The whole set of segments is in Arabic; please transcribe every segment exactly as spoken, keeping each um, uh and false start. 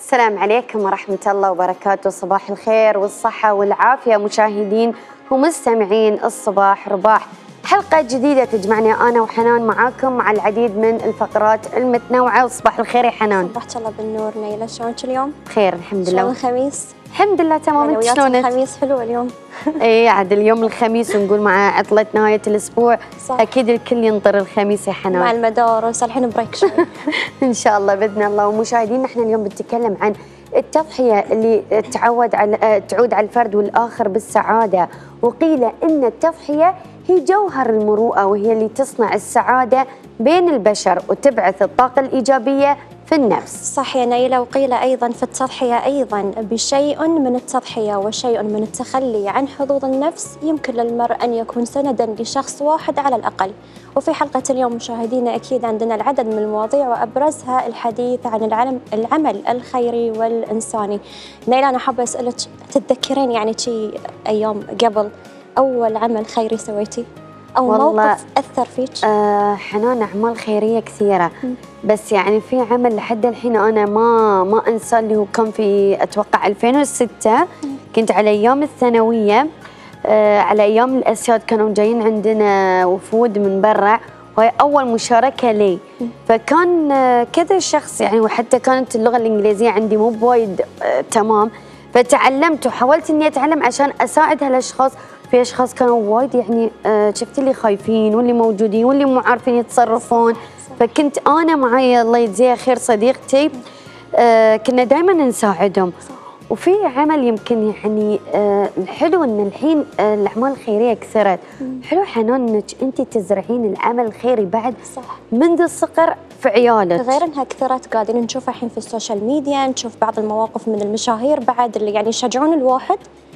السلام عليكم ورحمة الله وبركاته. صباح الخير والصحة والعافية مشاهدين ومستمعين الصباح رباح. حلقة جديدة تجمعني أنا وحنان معاكم مع العديد من الفقرات المتنوعة. وصباح الخير يا حنان. صباحك الله بالنور نيلة، شلونك اليوم؟ خير الحمد لله. شلون الخميس؟ الحمد لله تمام. انت شلونك؟ الخميس حلو اليوم. اي عاد اليوم الخميس ونقول مع عطلة نهاية الأسبوع صح. أكيد الكل ينطر الخميس يا حنان مع المدارس الحين بريك شوي. إن شاء الله بإذن الله. ومشاهدينا احنا اليوم بنتكلم عن التضحية اللي تعود على تعود على الفرد والآخر بالسعادة. وقيل إن التضحية هي جوهر المروءة، وهي اللي تصنع السعادة بين البشر وتبعث الطاقة الإيجابية في النفس. صح يا نيلة. وقيل أيضا في التضحية أيضا بشيء من التضحية وشيء من التخلي عن حظوظ النفس يمكن للمرء أن يكون سندا لشخص واحد على الأقل. وفي حلقة اليوم مشاهدينا أكيد عندنا العدد من المواضيع وأبرزها الحديث عن العلم العمل الخيري والإنساني. نيلة أنا حابة أسألك، تتذكرين يعني شي أيام قبل أول عمل خيري سويتي أو موقف أثر فيك؟ آه حنان أعمال خيرية كثيرة، بس يعني في عمل لحد الحين أنا ما ما أنسى، اللي هو كان في أتوقع ألفين وستة. كنت على أيام الثانوية، آه على أيام الأسياد كانوا جايين عندنا وفود من برا، وهي أول مشاركة لي. فكان آه كذا شخص يعني، وحتى كانت اللغة الإنجليزية عندي مو بوايد آه تمام، فتعلمت وحاولت إني أتعلم عشان أساعد هالأشخاص. في أشخاص كانوا وايد يعني آه شفت اللي خايفين واللي موجودين واللي مو عارفين يتصرفون، فكنت أنا معي الله يجزيها خير صديقتي آه كنا دائما نساعدهم. وفي عمل يمكن يعني آه الحلو إن الحين آه الأعمال الخيرية كثرت. حلو حنان إنك أنت تزرعين العمل الخيري بعد صح. منذ الصغر في عيالك. غير انها كثرت قاعدين نشوفها الحين في السوشيال ميديا، نشوف بعض المواقف من المشاهير بعد اللي يعني يشجعون الواحد.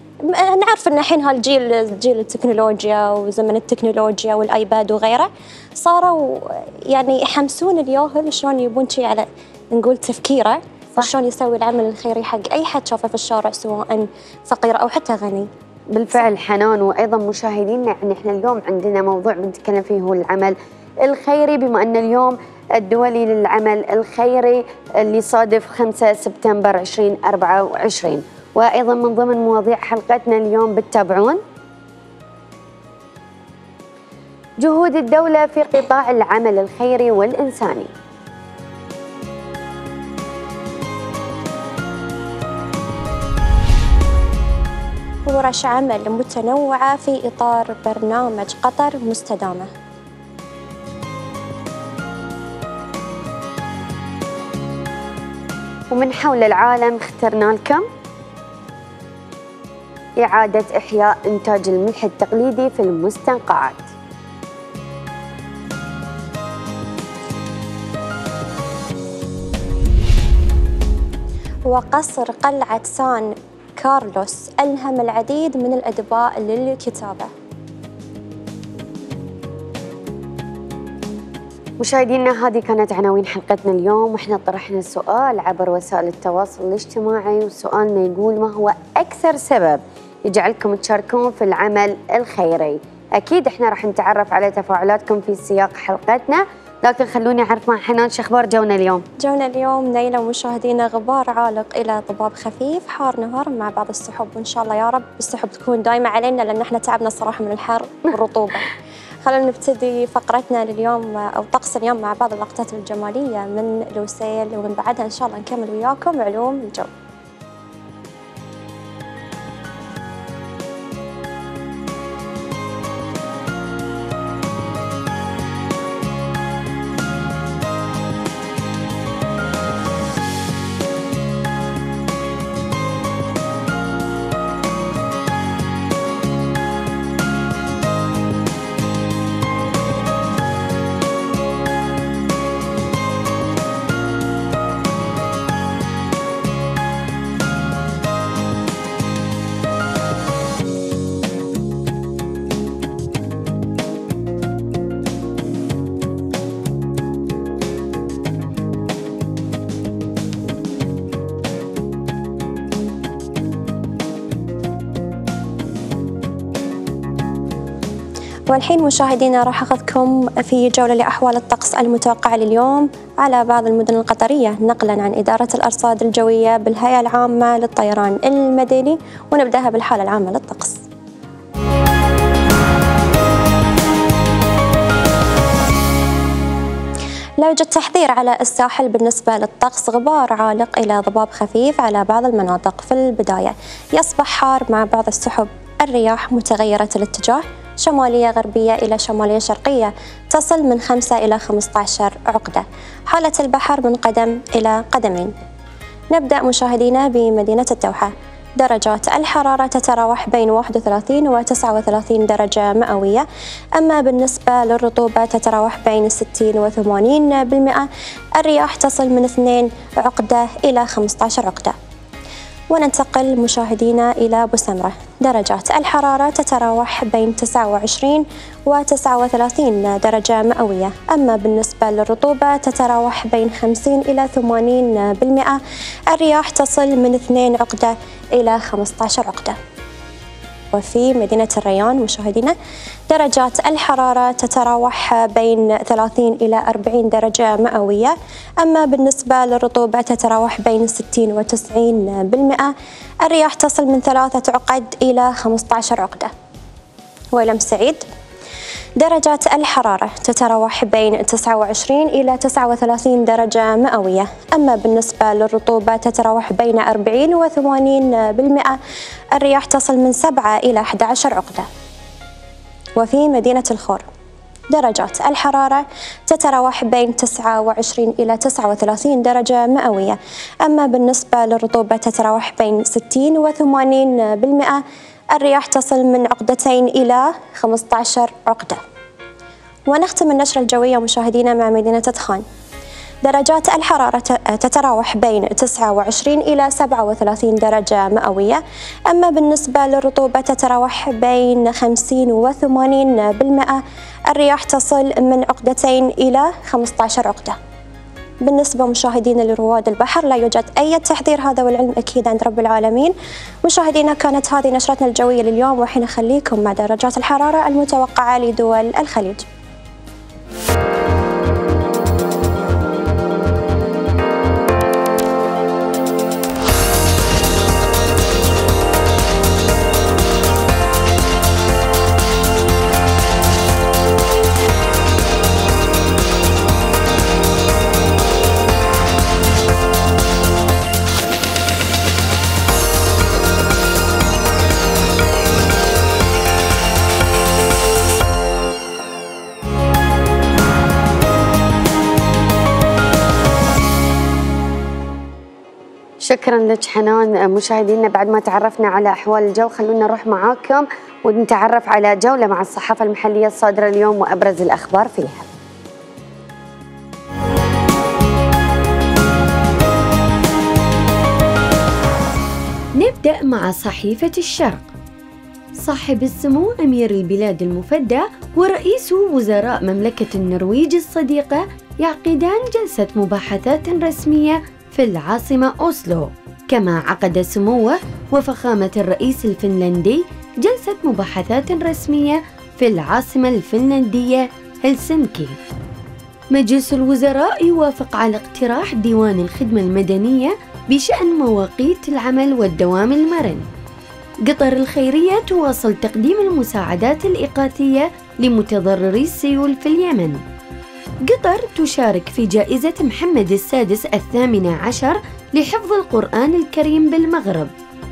نعرف ان الحين هالجيل جيل التكنولوجيا وزمن التكنولوجيا والايباد وغيره، صاروا يعني يحمسون الياهل شلون يبون شيء على نقول تفكيره، شلون يسوي العمل الخيري حق اي حد شافه في الشارع سواء فقير او حتى غني. بالفعل حنان. وايضا مشاهدينا يعني احنا اليوم عندنا موضوع بنتكلم فيه هو العمل الخيري، بما ان اليوم الدولي للعمل الخيري اللي صادف خمسة سبتمبر ألفين وأربعة وعشرين. وأيضا من ضمن مواضيع حلقتنا اليوم بتتابعون جهود الدولة في قطاع العمل الخيري والإنساني. ورش عمل متنوعة في إطار برنامج قطر مستدامة. ومن حول العالم اخترنا لكم إعادة إحياء إنتاج الملح التقليدي في المستنقعات. وقصر قلعة سان كارلوس ألهم العديد من الأدباء للكتابة. مشاهدينا هذه كانت عناوين حلقتنا اليوم، واحنا طرحنا سؤال عبر وسائل التواصل الاجتماعي، وسؤالنا يقول: ما هو أكثر سبب يجعلكم تشاركون في العمل الخيري؟ أكيد احنا راح نتعرف على تفاعلاتكم في سياق حلقتنا، لكن خلوني أعرف مع حنان شو أخبار جونا اليوم؟ جونا اليوم نيلة ومشاهدينا غبار عالق إلى ضباب خفيف، حار نهار مع بعض السحب، وإن شاء الله يا رب السحب تكون دايمة علينا لأن احنا تعبنا صراحة من الحر والرطوبة. خلونا نبتدي فقرتنا لليوم أو طقس اليوم مع بعض اللقطات الجمالية من لوسيل، ومن بعدها إن شاء الله نكمل وياكم علوم الجو. والحين مشاهدينا راح أخذكم في جولة لأحوال الطقس المتوقعة لليوم على بعض المدن القطرية نقلا عن إدارة الأرصاد الجوية بالهيئة العامة للطيران المدني، ونبدأها بالحالة العامة للطقس. لا يوجد تحذير على الساحل بالنسبة للطقس، غبار عالق إلى ضباب خفيف على بعض المناطق في البداية، يصبح حار مع بعض السحب، الرياح متغيرة الاتجاه شمالية غربية إلى شمالية شرقية تصل من خمسة إلى خمسة عشر عقدة، حالة البحر من قدم إلى قدمين. نبدأ مشاهدينا بمدينة الدوحة، درجات الحرارة تتراوح بين واحد وثلاثين و تسعة وثلاثين درجة مئوية، أما بالنسبة للرطوبة تتراوح بين ستين و ثمانين بالمئة، الرياح تصل من اثنين عقدة إلى خمسة عشر عقدة. وننتقل مشاهدينا إلى بوسمرة، درجات الحرارة تتراوح بين تسعة وعشرين و تسعة وثلاثين درجة مئوية، أما بالنسبة للرطوبة تتراوح بين خمسين إلى ثمانين بالمئة، الرياح تصل من اثنين عقدة إلى خمسة عشر عقدة. وفي مدينة الريان مشاهدينا، درجات الحرارة تتراوح بين ثلاثين إلى أربعين درجة مئوية، أما بالنسبة للرطوبة تتراوح بين ستين و تسعين بالمئة، الرياح تصل من ثلاثة عقد إلى خمسة عشر عقدة. ولم سعيد، درجات الحرارة تتراوح بين تسعة وعشرين إلى تسعة وثلاثين درجة مئوية، أما بالنسبة للرطوبة تتراوح بين أربعين و ثمانين بالمئة، الرياح تصل من سبعة إلى أحد عشر عقدة. وفي مدينة الخور، درجات الحرارة تتراوح بين تسعة وعشرين إلى تسعة وثلاثين درجة مئوية، أما بالنسبة للرطوبة تتراوح بين ستين و ثمانين بالمئة، الرياح تصل من عقدتين إلى خمسة عشر عقدة. ونختم النشرة الجوية مشاهدينا مع مدينة تدخان، درجات الحرارة تتراوح بين تسعة وعشرين إلى سبعة وثلاثين درجة مئوية، أما بالنسبة للرطوبة تتراوح بين خمسين و ثمانين بالمئة، الرياح تصل من عقدتين إلى خمسة عشر عقدة. بالنسبة مشاهدينا لرواد البحر لا يوجد أي تحذير، هذا والعلم أكيد عند رب العالمين. مشاهدينا كانت هذه نشرتنا الجوية لليوم، وحين أخليكم مع درجات الحرارة المتوقعة لدول الخليج. شكرا لك حنان. مشاهدينا بعد ما تعرفنا على أحوال الجو، خلونا نروح معاكم ونتعرف على جولة مع الصحافة المحلية الصادرة اليوم وأبرز الأخبار فيها. نبدأ مع صحيفة الشرق. صاحب السمو أمير البلاد المفدى ورئيس وزراء مملكة النرويج الصديقة يعقدان جلسة مباحثات رسمية في العاصمة أوسلو، كما عقد سموه وفخامة الرئيس الفنلندي جلسة مباحثات رسمية في العاصمة الفنلندية هلسنكي. مجلس الوزراء يوافق على اقتراح ديوان الخدمة المدنية بشأن مواقيت العمل والدوام المرن. قطر الخيرية تواصل تقديم المساعدات الإغاثية لمتضرري السيول في اليمن. قطر تشارك في جائزة محمد السادس الثامنة عشر لحفظ القرآن الكريم بالمغرب.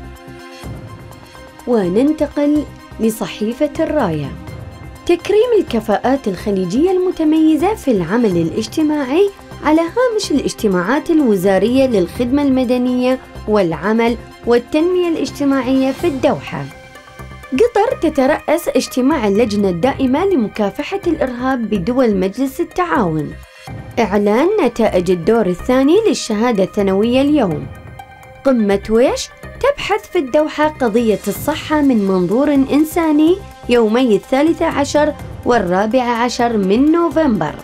وننتقل لصحيفة الراية. تكريم الكفاءات الخليجية المتميزة في العمل الاجتماعي على هامش الاجتماعات الوزارية للخدمة المدنية والعمل والتنمية الاجتماعية في الدوحة. قطر تترأس اجتماع اللجنة الدائمة لمكافحة الإرهاب بدول مجلس التعاون. إعلان نتائج الدور الثاني للشهادة الثانوية اليوم. قمة ويش تبحث في الدوحة قضية الصحة من منظور إنساني يومي الثالث عشر والرابع عشر من نوفمبر.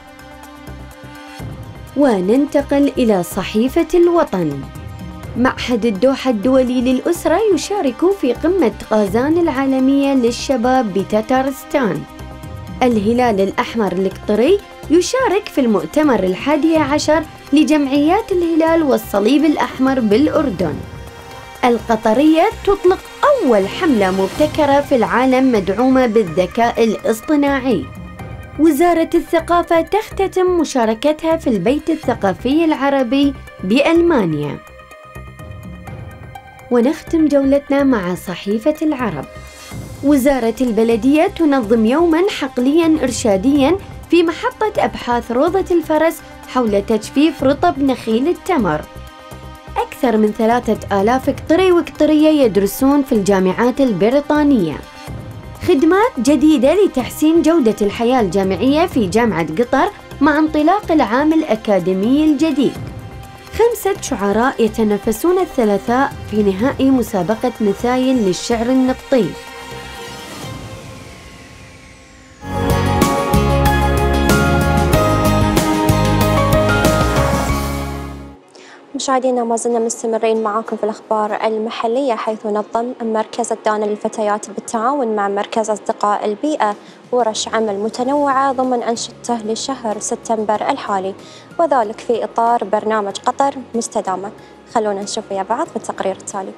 وننتقل إلى صحيفة الوطن. معهد الدوحة الدولي للأسرة يشارك في قمة غازان العالمية للشباب بتتارستان. الهلال الأحمر القطري يشارك في المؤتمر الحادي عشر لجمعيات الهلال والصليب الأحمر بالأردن. القطرية تطلق أول حملة مبتكرة في العالم مدعومة بالذكاء الاصطناعي. وزارة الثقافة تختتم مشاركتها في البيت الثقافي العربي بألمانيا. ونختم جولتنا مع صحيفة العرب. وزارة البلدية تنظم يوماً حقلياً إرشادياً في محطة أبحاث روضة الفرس حول تجفيف رطب نخيل التمر. أكثر من ثلاثة آلاف قطري وقطرية يدرسون في الجامعات البريطانية. خدمات جديدة لتحسين جودة الحياة الجامعية في جامعة قطر مع انطلاق العام الأكاديمي الجديد. خمسة شعراء يتنافسون الثلاثاء في نهائي مسابقة مثايل للشعر النبطي. مشاهدينا ما زلنا مستمرين معاكم في الأخبار المحلية، حيث نظم مركز الدانا للفتيات بالتعاون مع مركز أصدقاء البيئة ورش عمل متنوعة ضمن أنشطته لشهر سبتمبر الحالي، وذلك في إطار برنامج قطر مستدامة. خلونا نشوف ويا بعض في التقرير التالي.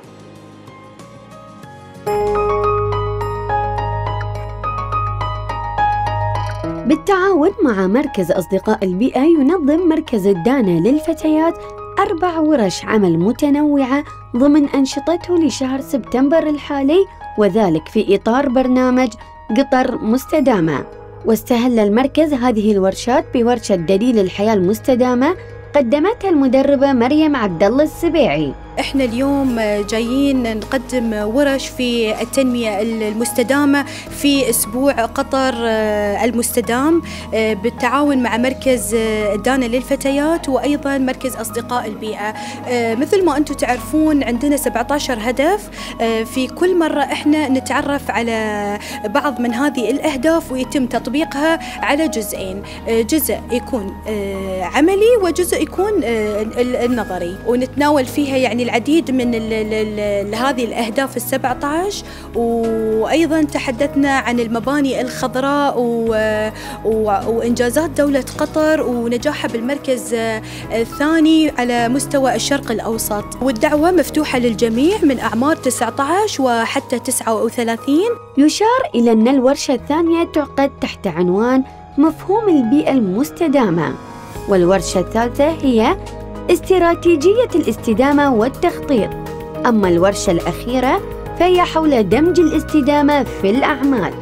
بالتعاون مع مركز أصدقاء البيئة ينظم مركز الدانا للفتيات أربع ورش عمل متنوعة ضمن أنشطته لشهر سبتمبر الحالي، وذلك في إطار برنامج قطر مستدامة. واستهل المركز هذه الورشات بورشة دليل الحياة المستدامة قدمتها المدربة مريم عبد الله السبيعي. احنا اليوم جايين نقدم ورش في التنمية المستدامة في اسبوع قطر المستدام بالتعاون مع مركز الدانا للفتيات وايضا مركز اصدقاء البيئة. مثل ما انتم تعرفون عندنا سبعة عشر هدف، في كل مرة احنا نتعرف على بعض من هذه الاهداف ويتم تطبيقها على جزئين، جزء يكون عملي وجزء يكون النظري، ونتناول فيها يعني العديد من ال ال ال هذه الأهداف السبعة عشر. وأيضا تحدثنا عن المباني الخضراء و و وإنجازات دولة قطر ونجاحها بالمركز الثاني على مستوى الشرق الأوسط. والدعوة مفتوحة للجميع من أعمار تسعة عشر وحتى تسعة وثلاثين. يشار إلى أن الورشة الثانية تعقد تحت عنوان مفهوم البيئة المستدامة، والورشة الثالثة هي استراتيجية الاستدامة والتخطيط. أما الورشة الأخيرة فهي حول دمج الاستدامة في الأعمال.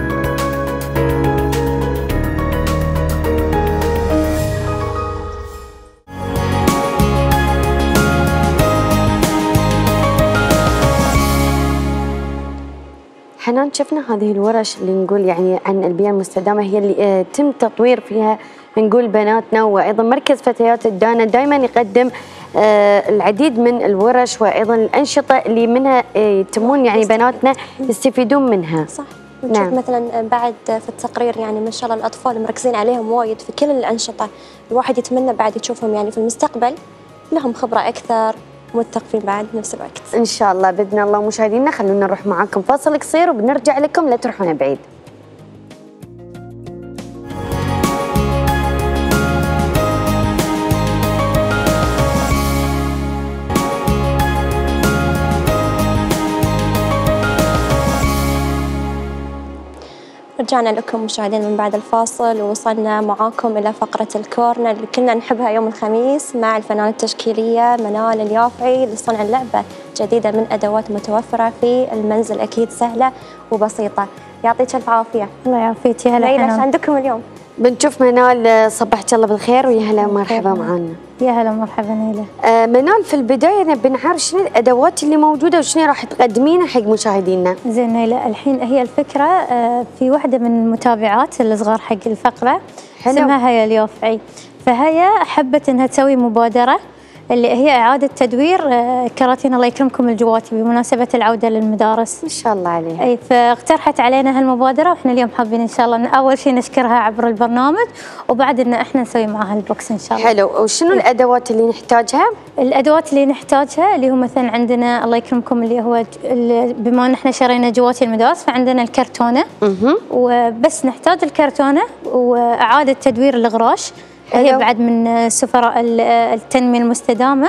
حنان، شفنا هذه الورش اللي نقول يعني عن البيئة المستدامة هي اللي تم تطوير فيها نقول بناتنا، وأيضا مركز فتيات الدانا دائما يقدم العديد من الورش وأيضا الأنشطة اللي منها يتمون يعني بناتنا يستفيدون منها. صح. نشوف نعم. مثلا بعد في التقرير يعني ما شاء الله الأطفال مركزين عليهم وايد في كل الأنشطة، الواحد يتمنى بعد يشوفهم يعني في المستقبل لهم خبرة أكثر، متقفين بعد نفس الوقت. إن شاء الله بإذن الله. مشاهدينا خلونا نروح معاكم فاصل قصير وبنرجع لكم، لا تروحون بعيد. رجعنا لكم مشاهدين من بعد الفاصل، ووصلنا معاكم إلى فقرة الكورنر اللي كنا نحبها يوم الخميس مع الفنانة التشكيلية منال اليافعي لصنع اللعبة جديدة من أدوات متوفرة في المنزل، أكيد سهلة وبسيطة. يعطيك ألف عافية. الله يعافيك. يا هلا حنان، ايش عندكم اليوم؟ بنشوف منال، صبحك الله بالخير ويا هلا ومرحبا معنا. يا هلا ومرحبا نيلة. آه منال، في البداية نبي نعرف شنو الأدوات اللي موجودة وشنو راح تقدمينها حق مشاهدينا. زين نيلة، الحين هي الفكرة آه في واحدة من المتابعات الصغار حق الفقرة حلو. اسمها هيا اليافعي، فهي حبت انها تسوي مبادرة اللي هي إعادة تدوير كراتين الله يكرمكم الجواتي بمناسبة العودة للمدارس. ما شاء الله عليها. أي فاقترحت علينا هالمبادرة، وإحنا اليوم حابين إن شاء الله أول شيء نشكرها عبر البرنامج، وبعد إن إحنا نسوي معها البوكس إن شاء الله. حلو. وشنو الأدوات اللي نحتاجها؟ الأدوات اللي نحتاجها اللي هو مثلا عندنا الله يكرمكم اللي هو اللي بما إن إحنا شرينا جواتي المدارس فعندنا الكرتونة. اها. وبس نحتاج الكرتونة وإعادة تدوير الغراش. هي بعد من سفراء التنمية المستدامة،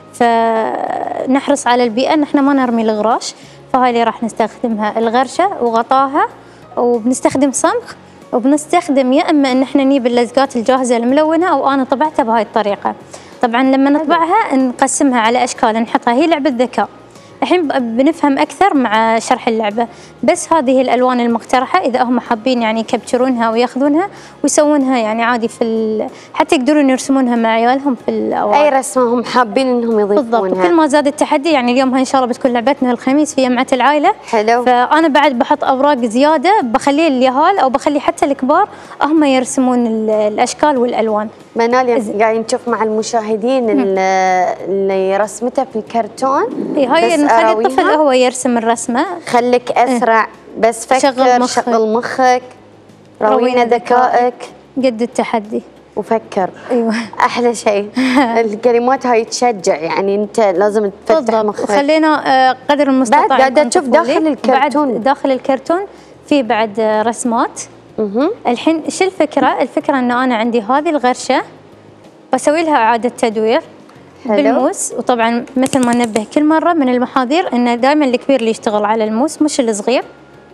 فنحرص على البيئة ان احنا ما نرمي الغراش، فهاي اللي راح نستخدمها الغرشة وغطاها، وبنستخدم صمغ، وبنستخدم يا اما ان احنا نجيب اللزقات الجاهزة الملونة او انا طبعتها بهاي الطريقة. طبعا لما نطبعها نقسمها على اشكال نحطها، هي لعبة ذكاء. الحين بنفهم اكثر مع شرح اللعبه، بس هذه الالوان المقترحه اذا هم حابين يعني يكبترونها وياخذونها ويسوونها يعني عادي في حتى يقدرون يرسمونها مع عيالهم في الاوراق. اي رسمه هم حابين انهم يضيفونها. بالضبط. وكل ما زاد التحدي يعني اليوم ان شاء الله بتكون لعبتنا الخميس في جمعه العائله. حلو. فانا بعد بحط اوراق زياده، بخلي اليهال او بخلي حتى الكبار هم يرسمون الاشكال والالوان. منال قاعدين نشوف مع المشاهدين اللي رسمتها في الكرتون. اي هاي نخلي الطفل هو يرسم الرسمه. خليك اسرع بس فكر، شغل مخك, شغل مخك. روينا ذكائك قد التحدي وفكر. ايوه احلى شيء. الكلمات هاي تشجع، يعني انت لازم تفتح مخك. وخلينا قدر المستطاع بعد قاعده تشوف داخل الكرتون. بعد داخل الكرتون في بعد رسمات. اها. الحين شو الفكره؟ الفكره انه انا عندي هذه الغرشه بسوي لها اعاده تدوير. حلو. بالموس. وطبعا مثل ما ننبه كل مره من المحاذير انه دائما الكبير اللي يشتغل على الموس مش الصغير.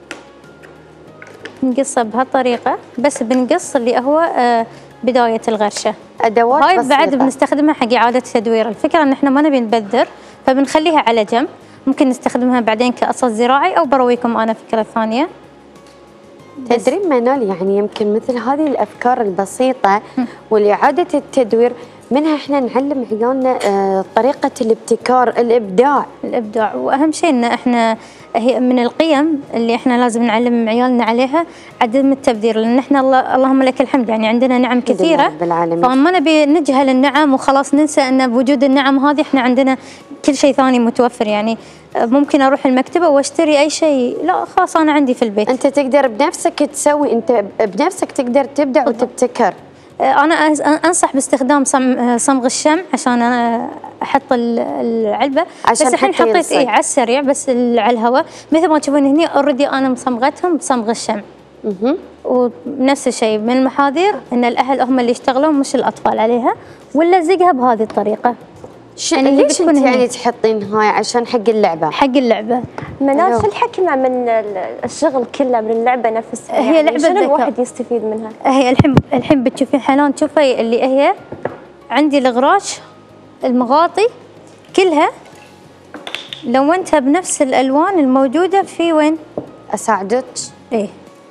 نقصه بهالطريقه، بس بنقص اللي هو آه بدايه الغرشه. ادوات هاي بسيطة. بعد بنستخدمها حق اعاده تدوير. الفكره ان احنا ما نبي نبذر، فبنخليها على جنب، ممكن نستخدمها بعدين كقصص زراعي او برويكم انا فكره ثانيه. تدرين منال، يعني يمكن مثل هذه الافكار البسيطه والاعاده التدوير منها احنا نعلم عيالنا آه طريقه الابتكار، الابداع. الابداع، واهم شيء ان احنا هي من القيم اللي احنا لازم نعلم عيالنا عليها عدم التبذير، لان احنا الله اللهم لك الحمد يعني عندنا نعم كثيره بالعالمين، فما نبي نجهل النعم وخلاص ننسى ان بوجود النعم هذه احنا عندنا كل شيء ثاني متوفر. يعني ممكن اروح المكتبه واشتري اي شيء، لا خلاص انا عندي في البيت. انت تقدر بنفسك تسوي، انت بنفسك تقدر تبدع وتبتكر. انا انصح باستخدام صمغ الشمع عشان انا احط العلبه، عشان بس الحين حطيت ايه على السريع بس على الهواء، مثل ما تشوفون هني اوريدي انا مصمغتهم بصمغ الشمع. اها. ونفس الشيء من المحاذير ان الاهل هم اللي يشتغلون مش الاطفال عليها، ونلزقها بهذه الطريقه. يعني ليش انت يعني تحطين هاي؟ عشان حق اللعبه. حق اللعبه. منال شو الحكمه من الشغل كله من اللعبه نفسها؟ هي يعني لعبه شنو الواحد يستفيد منها؟ هي الحين الحين بتشوفين حنان، شوفي اللي هي عندي الغراش المغاطي كلها لونتها بنفس الالوان الموجوده في وين؟ اساعدك؟ ايه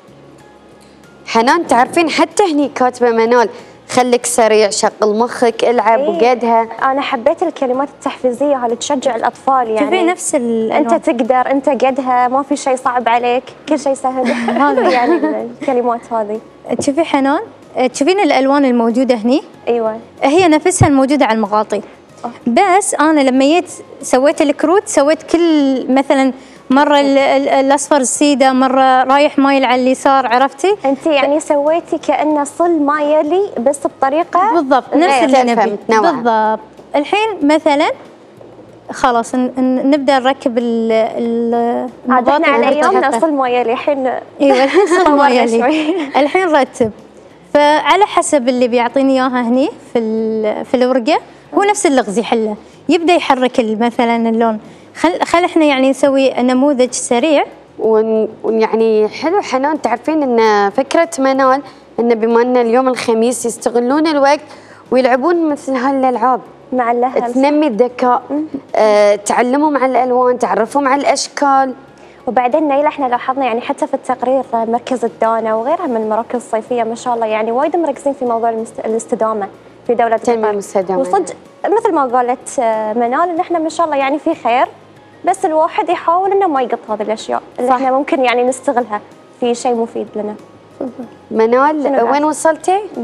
حنان تعرفين حتى هني كاتبه منال خليك سريع، شغل مخك، العب. إيه؟ وقدها. انا حبيت الكلمات التحفيزيه اللي تشجع الاطفال، يعني شوفي نفس انت تقدر، انت قدها، ما في شيء صعب عليك، كل شيء سهل. حلو يعني الكلمات هذه. تشوفي حنان، تشوفين الالوان الموجوده هني؟ ايوه هي نفسها الموجوده على المغاطي. أوه. بس انا لما جيت سويت الكروت سويت كل مثلا مرة الأصفر السيدة، مرة رايح مايل على اليسار، عرفتي؟ أنت يعني سويتي كأنه صل ما يلي بس بطريقة بالضبط نفس اللي نبي. بالضبط. الحين مثلا خلاص نبدأ نركب ال عاد احنا على أيامنا صل ما يلي، الحين ايوه الحين صل ما يلي. الحين رتب، فعلى حسب اللي بيعطيني إياها هني في في الورقة هو نفس اللغز يحله، يبدأ يحرك مثلا اللون. خل خل احنا يعني نسوي نموذج سريع. ويعني حلو حنان، تعرفين ان فكره منال ان بما ان اليوم الخميس يستغلون الوقت ويلعبون مثل هالالعاب مع الاهل، تنمي الذكاء، آه، تعلمهم على الالوان، تعرفهم على الاشكال. وبعدين نيلة احنا لاحظنا يعني حتى في التقرير مركز الدانا وغيرها من المراكز الصيفيه ما شاء الله يعني وايد مركزين في موضوع الاستدامه في دوله التنميه المستدامه. وصدق مثل ما قالت منال ان احنا ما شاء الله يعني في خير، بس الواحد يحاول انه ما يقط هذه الاشياء اللي صح. احنا ممكن يعني نستغلها في شيء مفيد لنا. منال وين وصلتي؟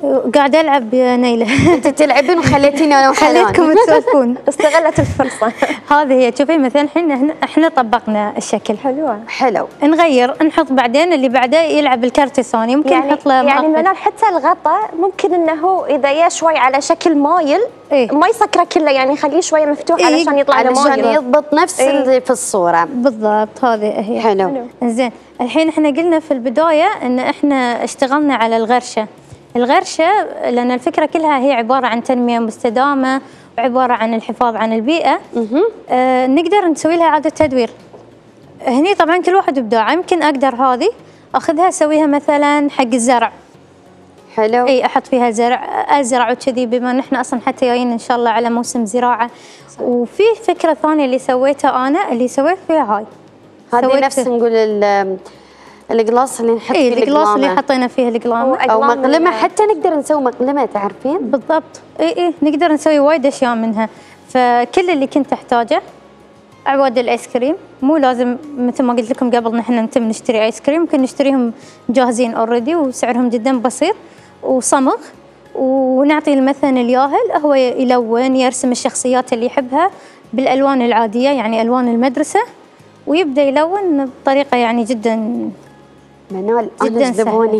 قاعدة ألعب يا نيلة. انت تلعبين وخليتيني انا وحنان. خليتكم تسولفون. استغلت الفرصة. هذه هي. شوفي مثلا الحين احنا احنا طبقنا الشكل. حلوة. حلو. نغير نحط بعدين اللي بعده يلعب الكارت الثاني، ممكن يعني نحط له يعني مؤقت. منال حتى الغطاء ممكن انه اذا يا شوي على شكل مايل إيه؟ ما يسكره كله، يعني يخليه شويه مفتوح إيه؟ علشان يطلع له علشان مايل. يضبط نفس إيه؟ اللي في الصورة. بالضبط هذه هي. حلو. زين الحين احنا قلنا في البداية ان احنا اشتغلنا على الغرشة. الغرشة لأن الفكرة كلها هي عبارة عن تنمية مستدامة وعبارة عن الحفاظ عن البيئة. آه نقدر نسوي لها إعادة تدوير. هني طبعا كل واحد إبداعه، يمكن أقدر هذه أخذها أسويها مثلا حق الزرع. حلو. اي احط فيها زرع، ازرع وكذي، بما ان احنا اصلا حتى جايين ان شاء الله على موسم زراعه. وفي فكره ثانيه اللي سويتها انا، اللي سويت فيها هاي هذه سويت- نفس نقول ال- القلاص اللي نحط اي فيه القلاص اللي القلامة. حطينا فيها القلامه. او أقلام مقلمة، ال- حتى نقدر نسوي مقلمة تعرفين. بالضبط. اي اي نقدر نسوي وايد اشياء منها. فكل اللي كنت احتاجه اعواد الايس كريم، مو لازم مثل ما قلت لكم قبل نحن نتم نشتري ايس كريم، ممكن نشتريهم جاهزين اوريدي وسعرهم جدا بسيط، وصمغ، ونعطي مثلا الياهل هو يلون يرسم الشخصيات اللي يحبها بالالوان العاديه، يعني الوان المدرسه، ويبدا يلون بطريقه يعني جدا منال جداً انا جذبوني.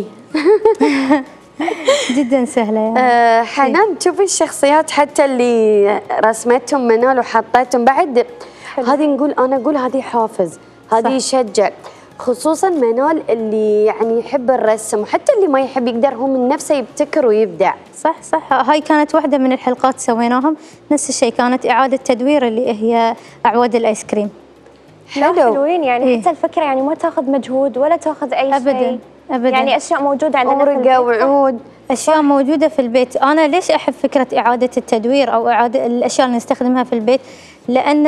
جدا سهله يعني. آه حنان تشوفي الشخصيات حتى اللي رسمتهم منال وحطيتهم بعد، هذه نقول انا اقول هذه حافز، هذه يشجع، خصوصا منال اللي يعني يحب الرسم، وحتى اللي ما يحب يقدر هو من نفسه يبتكر ويبدع. صح صح. هاي كانت واحدة من الحلقات سويناهم نفس الشيء، كانت إعادة تدوير اللي هي أعواد الآيس كريم. لا حلوين يعني. إيه؟ حتى الفكره يعني ما تاخذ مجهود ولا تاخذ اي شيء أبدا أبدا. يعني اشياء موجوده عندنا في ورقة البيت. وعود. أشياء موجودة في البيت. أنا ليش أحب فكرة إعادة التدوير أو إعادة الأشياء اللي نستخدمها في البيت؟ لأن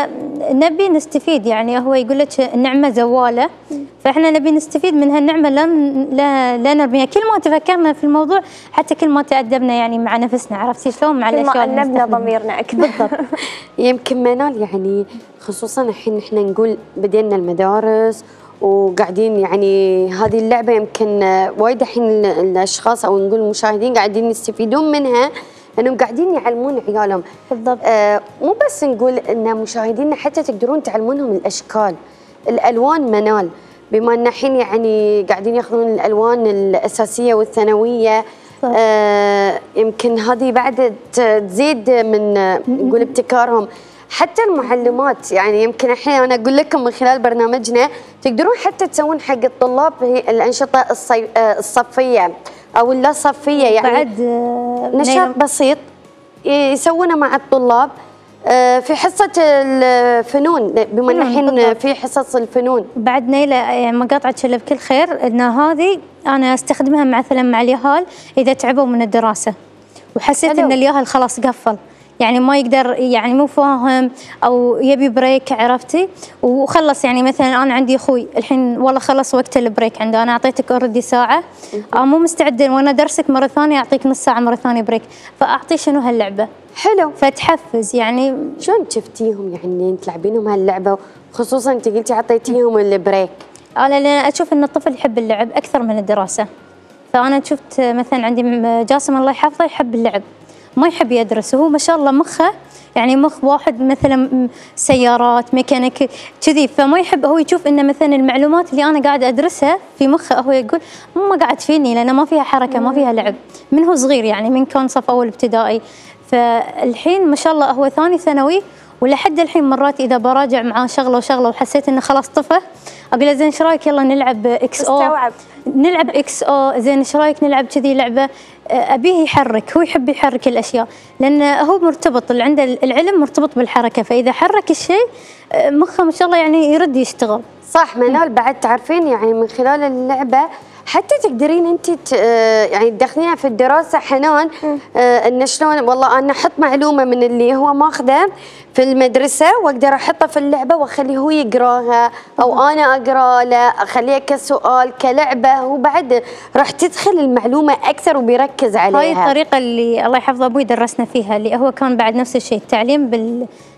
نبي نستفيد، يعني هو يقول لك النعمة زوالة، فإحنا نبي نستفيد من هالنعمة، لا لا لا نرميها. كل ما تفكرنا في الموضوع حتى كل ما تأدبنا يعني مع نفسنا، عرفتي شلون؟ مع كل الأشياء ما اللي أنبنا نستخدمها. ضميرنا اكثر. بالضبط. يمكن منال يعني خصوصا الحين احنا نقول بدينا المدارس وقاعدين يعني هذه اللعبة يمكن وايد الحين الاشخاص او نقول المشاهدين قاعدين يستفيدون منها، انهم قاعدين يعلمون عيالهم. بالضبط. آه مو بس نقول ان مشاهدينا حتى تقدرون تعلمونهم الاشكال، الالوان منال، بما ان الحين يعني قاعدين ياخذون الالوان الاساسيه والثانويه. آه يمكن هذه بعد تزيد من نقول ابتكارهم. حتى المعلمات يعني يمكن الحين انا اقول لكم من خلال برنامجنا تقدرون حتى تسوون حق الطلاب هي الانشطه الصي... الصفيه او اللا صفيه، يعني بعد نشاط بسيط يسوونه مع الطلاب في حصه الفنون، بما ان الحين في حصص الفنون. بعد نيلة يعني مقاطعة شلة بكل خير، ان هذه انا استخدمها مثلا مع اليهال اذا تعبوا من الدراسه وحسيت حلو. ان اليهال خلاص قفل، يعني ما يقدر، يعني مو فاهم او يبي بريك، عرفتي؟ وخلص يعني مثلا انا عندي اخوي الحين والله خلص وقت البريك عنده، انا اعطيتك اوريدي ساعه، أو مو مستعد وانا درسك مره ثانيه اعطيك نص ساعه مره ثانيه بريك، فاعطيه شنو هاللعبه. حلو. فتحفز يعني. شلون شفتيهم يعني تلعبينهم هاللعبه، خصوصا انت قلتي اعطيتيهم البريك؟ انا لأن اشوف ان الطفل يحب اللعب اكثر من الدراسه، فانا شفت مثلا عندي جاسم الله يحفظه يحب اللعب ما يحب يدرس، وهو ما شاء الله مخه يعني مخ واحد مثلا سيارات ميكانيك كذي، فما يحب هو يشوف ان مثلا المعلومات اللي انا قاعد ادرسها في مخه هو يقول ما قاعد تفيدني لان ما فيها حركه ما فيها لعب، من هو صغير يعني من كان صف اول ابتدائي. فالحين ما شاء الله هو ثاني ثانوي، ولحد الحين مرات اذا براجع معاه شغله وشغله وحسيت انه خلاص طفى اقول له زين ايش رايك يلا نلعب اكس او، استوعب. نلعب اكس او، زين ايش رايك نلعب كذي لعبه، ابيه يحرك، هو يحب يحرك الاشياء لان هو مرتبط، اللي عنده العلم مرتبط بالحركه، فاذا حرك الشيء مخه ما شاء الله يعني يرد يشتغل. صح منال، بعد تعرفين يعني من خلال اللعبه حتى تقدرين انت يعني تدخلينها في الدراسه حنان، آه ان شلون والله انا احط معلومه من اللي هو ماخذه في المدرسه واقدر احطها في اللعبه واخليه هو يقراها او انا اقرا له، اخليها كسؤال كلعبه، وبعد راح تدخل المعلومه اكثر وبيركز عليها. هاي الطريقه اللي الله يحفظ ابوي درسنا فيها، اللي هو كان بعد نفس الشيء التعليم بال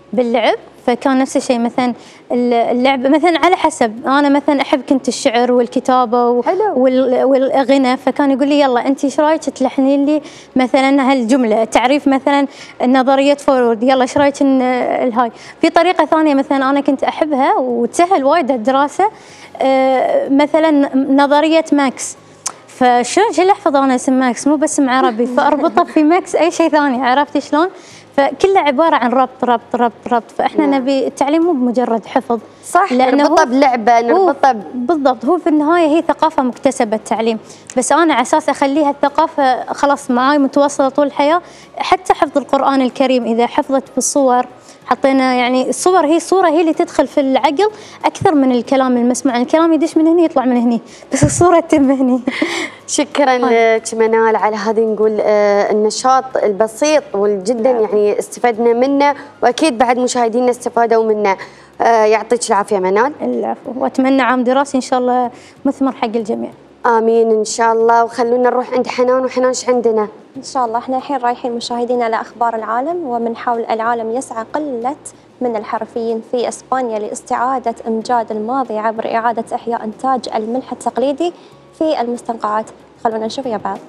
باللعب، فكان نفس الشيء مثلا اللعب مثلا على حسب انا مثلا احب كنت الشعر والكتابه والغنى، فكان يقول لي يلا انت ايش رايك تلحنين لي مثلا هالجمله تعريف مثلا نظريه فورورد، يلا ايش رايك الهاي. في طريقه ثانيه مثلا انا كنت احبها وتسهل وايد الدراسه، مثلا نظريه ماكس، فشلون شو احفظ انا اسم ماكس مو بس اسم عربي، فاربطه في ماكس اي شيء ثاني، عرفتي شلون؟ فكله عباره عن ربط ربط ربط ربط، فاحنا نعم. نبي التعليم مو بمجرد حفظ، صح، نربطه بلعبه، نربطه بالضبط. هو في النهايه هي ثقافه مكتسبه التعليم، بس انا على اساس اخليها الثقافه خلاص معاي متواصله طول الحياه. حتى حفظ القران الكريم اذا حفظت بالصور، حطينا يعني الصور هي الصوره هي اللي تدخل في العقل اكثر من الكلام المسموع، الكلام يدش من هنا يطلع من هنا، بس الصوره تتم هنا. شكرا لك منال على هذه نقول آه النشاط البسيط والجدا يعني استفدنا منه، واكيد بعد مشاهدينا استفادوا منه. آه يعطيك العافيه منال. العفو، واتمنى عام دراسي ان شاء الله مثمر حق الجميع. امين ان شاء الله. وخلونا نروح عند حنان. وحنان ايش عندنا؟ ان شاء الله احنا الحين رايحين مشاهدينا لاخبار العالم. ومن حول العالم يسعى قله من الحرفيين في اسبانيا لاستعاده امجاد الماضي عبر اعاده احياء انتاج الملح التقليدي في المستنقعات. خلونا نشوف يا بعض.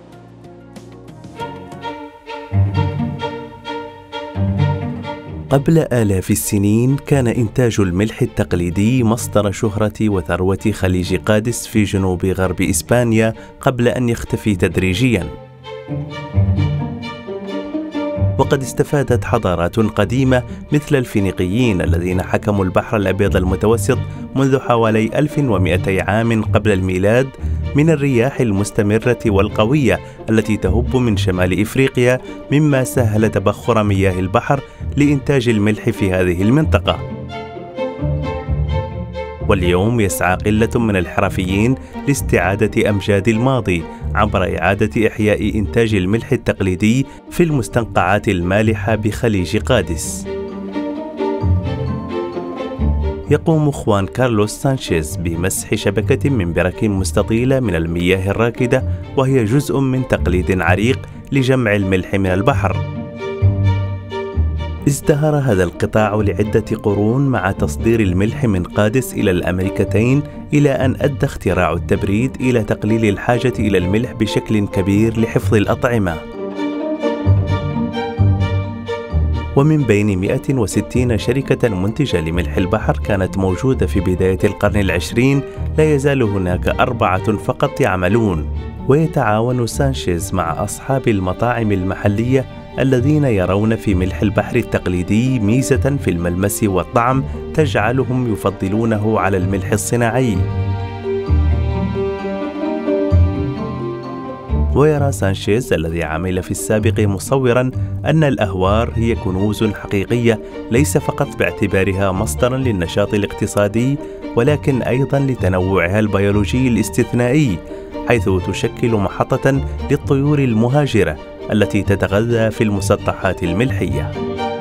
قبل آلاف السنين كان إنتاج الملح التقليدي مصدر شهرة وثروة خليج قادس في جنوب غرب إسبانيا قبل أن يختفي تدريجياً. وقد استفادت حضارات قديمة مثل الفينيقيين الذين حكموا البحر الأبيض المتوسط منذ حوالي ألف ومئتي عام قبل الميلاد من الرياح المستمرة والقوية التي تهب من شمال إفريقيا، مما سهل تبخر مياه البحر لإنتاج الملح في هذه المنطقة. واليوم يسعى قلة من الحرفيين لاستعادة أمجاد الماضي عبر إعادة إحياء إنتاج الملح التقليدي في المستنقعات المالحة بخليج قادس. يقوم خوان كارلوس سانشيز بمسح شبكة من برك مستطيلة من المياه الراكدة، وهي جزء من تقليد عريق لجمع الملح من البحر. ازدهر هذا القطاع لعدة قرون مع تصدير الملح من قادس إلى الأمريكتين، إلى أن أدى اختراع التبريد إلى تقليل الحاجة إلى الملح بشكل كبير لحفظ الأطعمة. ومن بين مئة وستين شركة منتجة لملح البحر كانت موجودة في بداية القرن العشرين، لا يزال هناك أربعة فقط يعملون. ويتعاون سانشيز مع أصحاب المطاعم المحلية الذين يرون في ملح البحر التقليدي ميزة في الملمس والطعم تجعلهم يفضلونه على الملح الصناعي. ويرى سانشيز الذي عمل في السابق مصوراً أن الأهوار هي كنوز حقيقية، ليس فقط باعتبارها مصدراً للنشاط الاقتصادي، ولكن أيضاً لتنوعها البيولوجي الاستثنائي، حيث تشكل محطة للطيور المهاجرة التي تتغذى في المسطحات الملحية.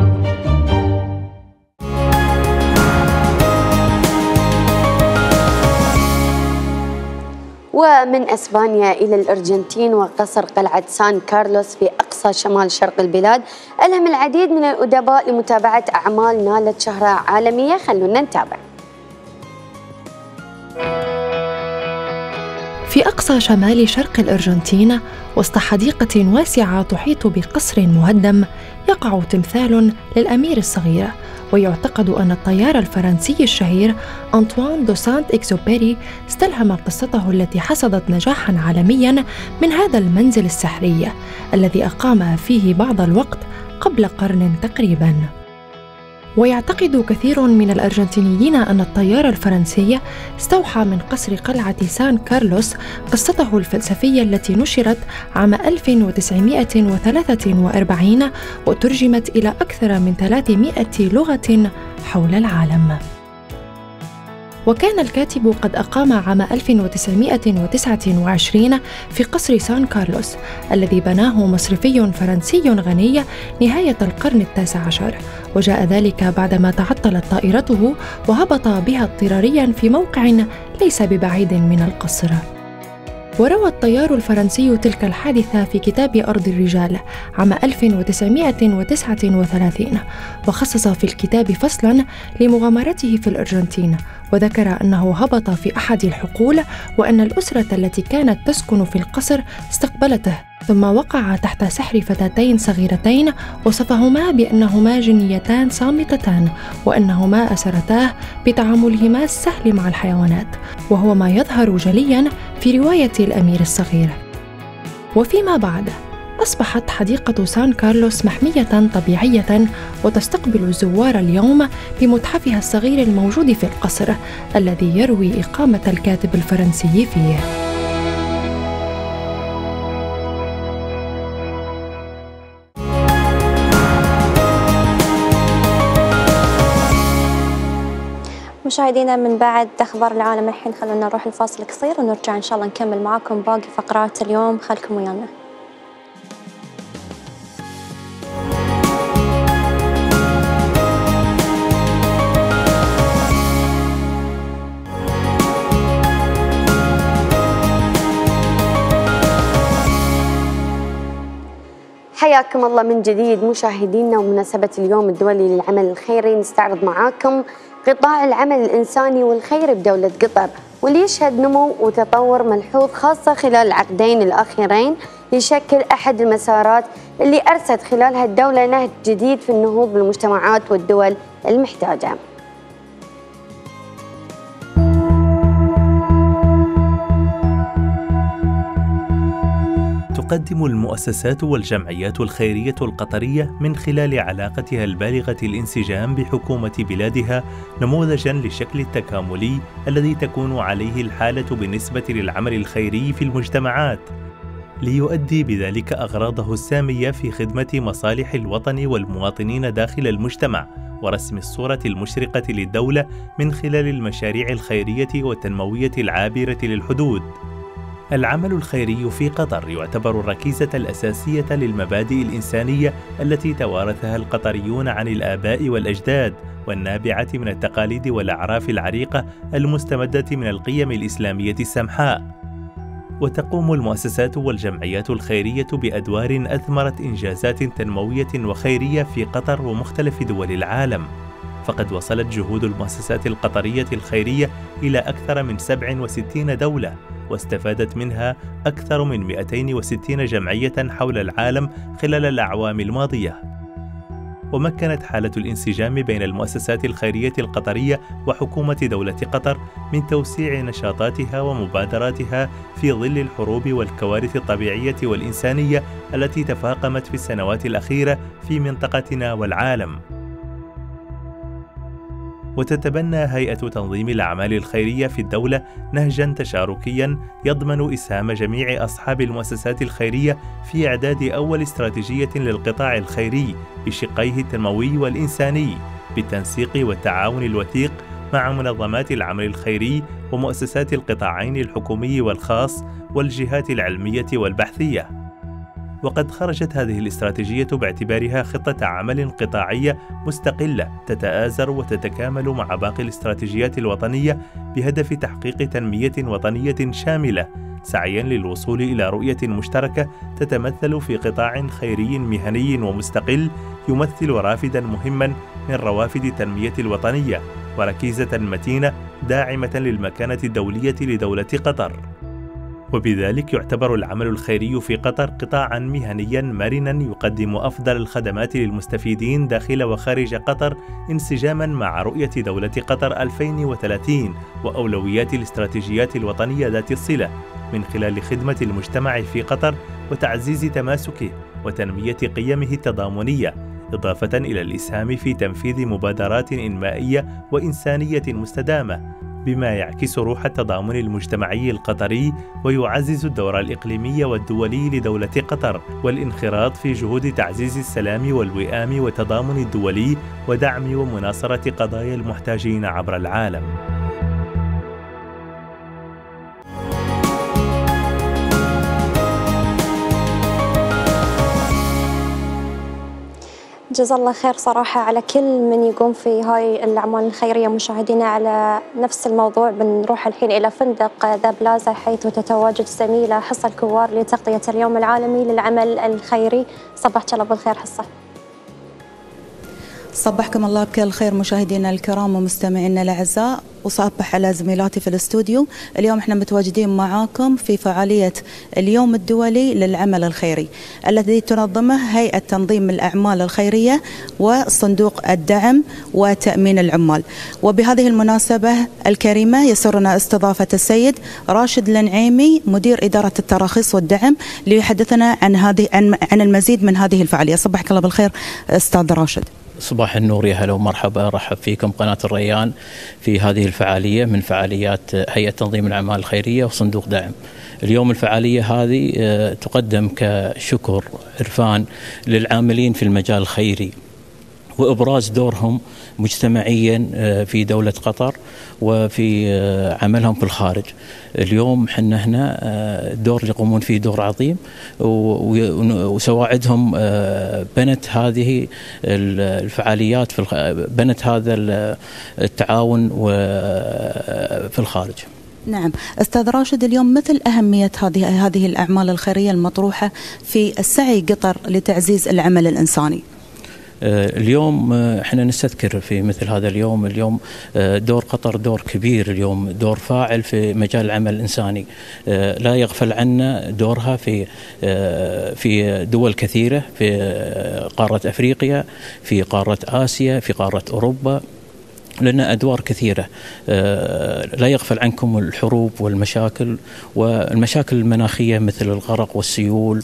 ومن اسبانيا الى الارجنتين وقصر قلعه سان كارلوس في اقصى شمال شرق البلاد، الهم العديد من الادباء لمتابعه اعمال نالت شهره عالميه. خلونا نتابع. في أقصى شمال شرق الأرجنتين وسط حديقة واسعة تحيط بقصر مهدم يقع تمثال للأمير الصغير، ويعتقد أن الطيار الفرنسي الشهير أنطوان دو سانت إكزوبيري استلهم قصته التي حصدت نجاحاً عالمياً من هذا المنزل السحري الذي أقام فيه بعض الوقت قبل قرن تقريباً. ويعتقد كثير من الأرجنتينيين أن الطيار الفرنسي استوحى من قصر قلعة سان كارلوس قصته الفلسفية التي نشرت عام ألف وتسعمئة وثلاثة وأربعين وترجمت إلى أكثر من ثلاثمئة لغة حول العالم. وكان الكاتب قد أقام عام ألف وتسعمئة وتسعة وعشرين في قصر سان كارلوس الذي بناه مصرفي فرنسي غني نهاية القرن التاسع عشر، وجاء ذلك بعدما تعطلت طائرته وهبط بها اضطراريا في موقع ليس ببعيد من القصر. وروت الطيار الفرنسي تلك الحادثة في كتاب أرض الرجال عام ألف وتسعمائة وتسعة وثلاثين، وخصص في الكتاب فصلاً لمغامرته في الأرجنتين، وذكر أنه هبط في أحد الحقول وأن الأسرة التي كانت تسكن في القصر استقبلته، ثم وقع تحت سحر فتاتين صغيرتين وصفهما بأنهما جنيتان صامتتان، وأنهما أسرتاه بتعاملهما السهل مع الحيوانات، وهو ما يظهر جلياً في رواية الأمير الصغير. وفيما بعد أصبحت حديقة سان كارلوس محمية طبيعية وتستقبل الزوار اليوم بمتحفها الصغير الموجود في القصر الذي يروي إقامة الكاتب الفرنسي فيه. مشاهدينا، من بعد أخبار العالم الحين خلونا نروح الفاصل قصير ونرجع إن شاء الله نكمل معاكم باقي فقرات اليوم. خلكم ويانا. حياكم الله من جديد مشاهدينا. ومناسبة اليوم الدولي للعمل الخيري نستعرض معاكم قطاع العمل الإنساني والخيري بدولة قطر، واللي يشهد نمو وتطور ملحوظ خاصة خلال العقدين الأخيرين، يشكل أحد المسارات اللي أرست خلالها الدولة نهج جديد في النهوض بالمجتمعات والدول المحتاجة. تقدم المؤسسات والجمعيات الخيرية القطرية من خلال علاقتها البالغة الانسجام بحكومة بلادها نموذجاً للشكل التكاملي الذي تكون عليه الحالة بالنسبة للعمل الخيري في المجتمعات، ليؤدي بذلك أغراضه السامية في خدمة مصالح الوطن والمواطنين داخل المجتمع، ورسم الصورة المشرقة للدولة من خلال المشاريع الخيرية والتنموية العابرة للحدود. العمل الخيري في قطر يعتبر الركيزة الأساسية للمبادئ الإنسانية التي توارثها القطريون عن الآباء والأجداد، والنابعة من التقاليد والأعراف العريقة المستمدة من القيم الإسلامية السمحاء. وتقوم المؤسسات والجمعيات الخيرية بأدوار أثمرت إنجازات تنموية وخيرية في قطر ومختلف دول العالم، فقد وصلت جهود المؤسسات القطرية الخيرية إلى أكثر من سبع وستين دولة، واستفادت منها أكثر من مئتين وستين جمعية حول العالم خلال الأعوام الماضية. ومكنت حالة الانسجام بين المؤسسات الخيرية القطرية وحكومة دولة قطر من توسيع نشاطاتها ومبادراتها في ظل الحروب والكوارث الطبيعية والإنسانية التي تفاقمت في السنوات الأخيرة في منطقتنا والعالم. وتتبنى هيئة تنظيم الأعمال الخيرية في الدولة نهجاً تشاركياً يضمن إسهام جميع أصحاب المؤسسات الخيرية في إعداد أول استراتيجية للقطاع الخيري بشقيه التنموي والإنساني، بالتنسيق والتعاون الوثيق مع منظمات العمل الخيري ومؤسسات القطاعين الحكومي والخاص والجهات العلمية والبحثية. وقد خرجت هذه الاستراتيجية باعتبارها خطة عمل قطاعية مستقلة تتآزر وتتكامل مع باقي الاستراتيجيات الوطنية بهدف تحقيق تنمية وطنية شاملة، سعياً للوصول إلى رؤية مشتركة تتمثل في قطاع خيري مهني ومستقل يمثل رافداً مهماً من روافد التنمية الوطنية، وركيزة متينة داعمة للمكانة الدولية لدولة قطر. وبذلك يعتبر العمل الخيري في قطر قطاعاً مهنياً مرناً يقدم أفضل الخدمات للمستفيدين داخل وخارج قطر، انسجاماً مع رؤية دولة قطر ألفين وثلاثين وأولويات الاستراتيجيات الوطنية ذات الصلة، من خلال خدمة المجتمع في قطر وتعزيز تماسكه وتنمية قيمه التضامنية، إضافة إلى الإسهام في تنفيذ مبادرات إنمائية وإنسانية مستدامة، بما يعكس روح التضامن المجتمعي القطري ويعزز الدور الإقليمي والدولي لدولة قطر، والانخراط في جهود تعزيز السلام والوئام والتضامن الدولي ودعم ومناصرة قضايا المحتاجين عبر العالم. جزا الله خير صراحة على كل من يقوم في هاي الأعمال الخيرية. مشاهدينا على نفس الموضوع بنروح الحين إلى فندق ذا بلازا حيث تتواجد زميلة حصة الكوار لتغطية اليوم العالمي للعمل الخيري. صبحت الله بالخير حصة. صبحكم الله بكل خير مشاهدينا الكرام ومستمعينا الأعزاء، وصبح على زميلاتي في الاستوديو. اليوم احنا متواجدين معاكم في فعالية اليوم الدولي للعمل الخيري الذي تنظمه هيئة تنظيم الأعمال الخيرية وصندوق الدعم وتأمين العمال. وبهذه المناسبة الكريمة يسرنا استضافة السيد راشد النعيمي مدير إدارة التراخيص والدعم ليحدثنا عن هذه عن, عن المزيد من هذه الفعالية. صبحك الله بالخير أستاذ راشد. صباح النور، يا هلا ومرحبا، رحب فيكم قناة الريان في هذه الفعالية من فعاليات هيئة تنظيم الأعمال الخيرية وصندوق دعم. اليوم الفعالية هذه تقدم كشكر عرفان للعاملين في المجال الخيري وإبراز دورهم مجتمعيا في دولة قطر وفي عملهم في الخارج. اليوم حنا هنا دور يقومون فيه دور عظيم، وسواعدهم بنت هذه الفعاليات في بنت هذا التعاون في الخارج. نعم أستاذ راشد، اليوم مثل أهمية هذه هذه الأعمال الخيرية المطروحة في السعي قطر لتعزيز العمل الإنساني. اليوم احنا نستذكر في مثل هذا اليوم اليوم دور قطر دور كبير، اليوم دور فاعل في مجال العمل الإنساني لا يغفل عنا دورها في في دول كثيرة في قارة أفريقيا، في قارة آسيا، في قارة أوروبا، لنا أدوار كثيرة. لا يغفل عنكم الحروب والمشاكل والمشاكل المناخية مثل الغرق والسيول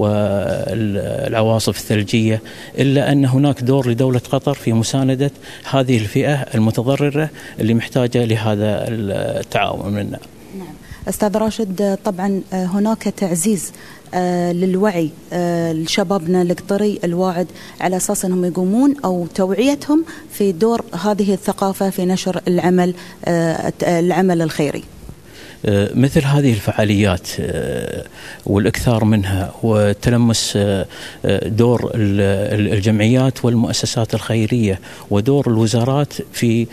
والعواصف الثلجية، إلا أن هناك دور لدولة قطر في مساندة هذه الفئة المتضررة اللي محتاجة لهذا التعاون منا. نعم أستاذ راشد، طبعا هناك تعزيز آه للوعي آه لشبابنا القطري الواعد على أساس أنهم يقومون أو توعيتهم في دور هذه الثقافة في نشر العمل آه العمل الخيري. مثل هذه الفعاليات والإكثار منها وتلمس دور الجمعيات والمؤسسات الخيرية ودور الوزارات في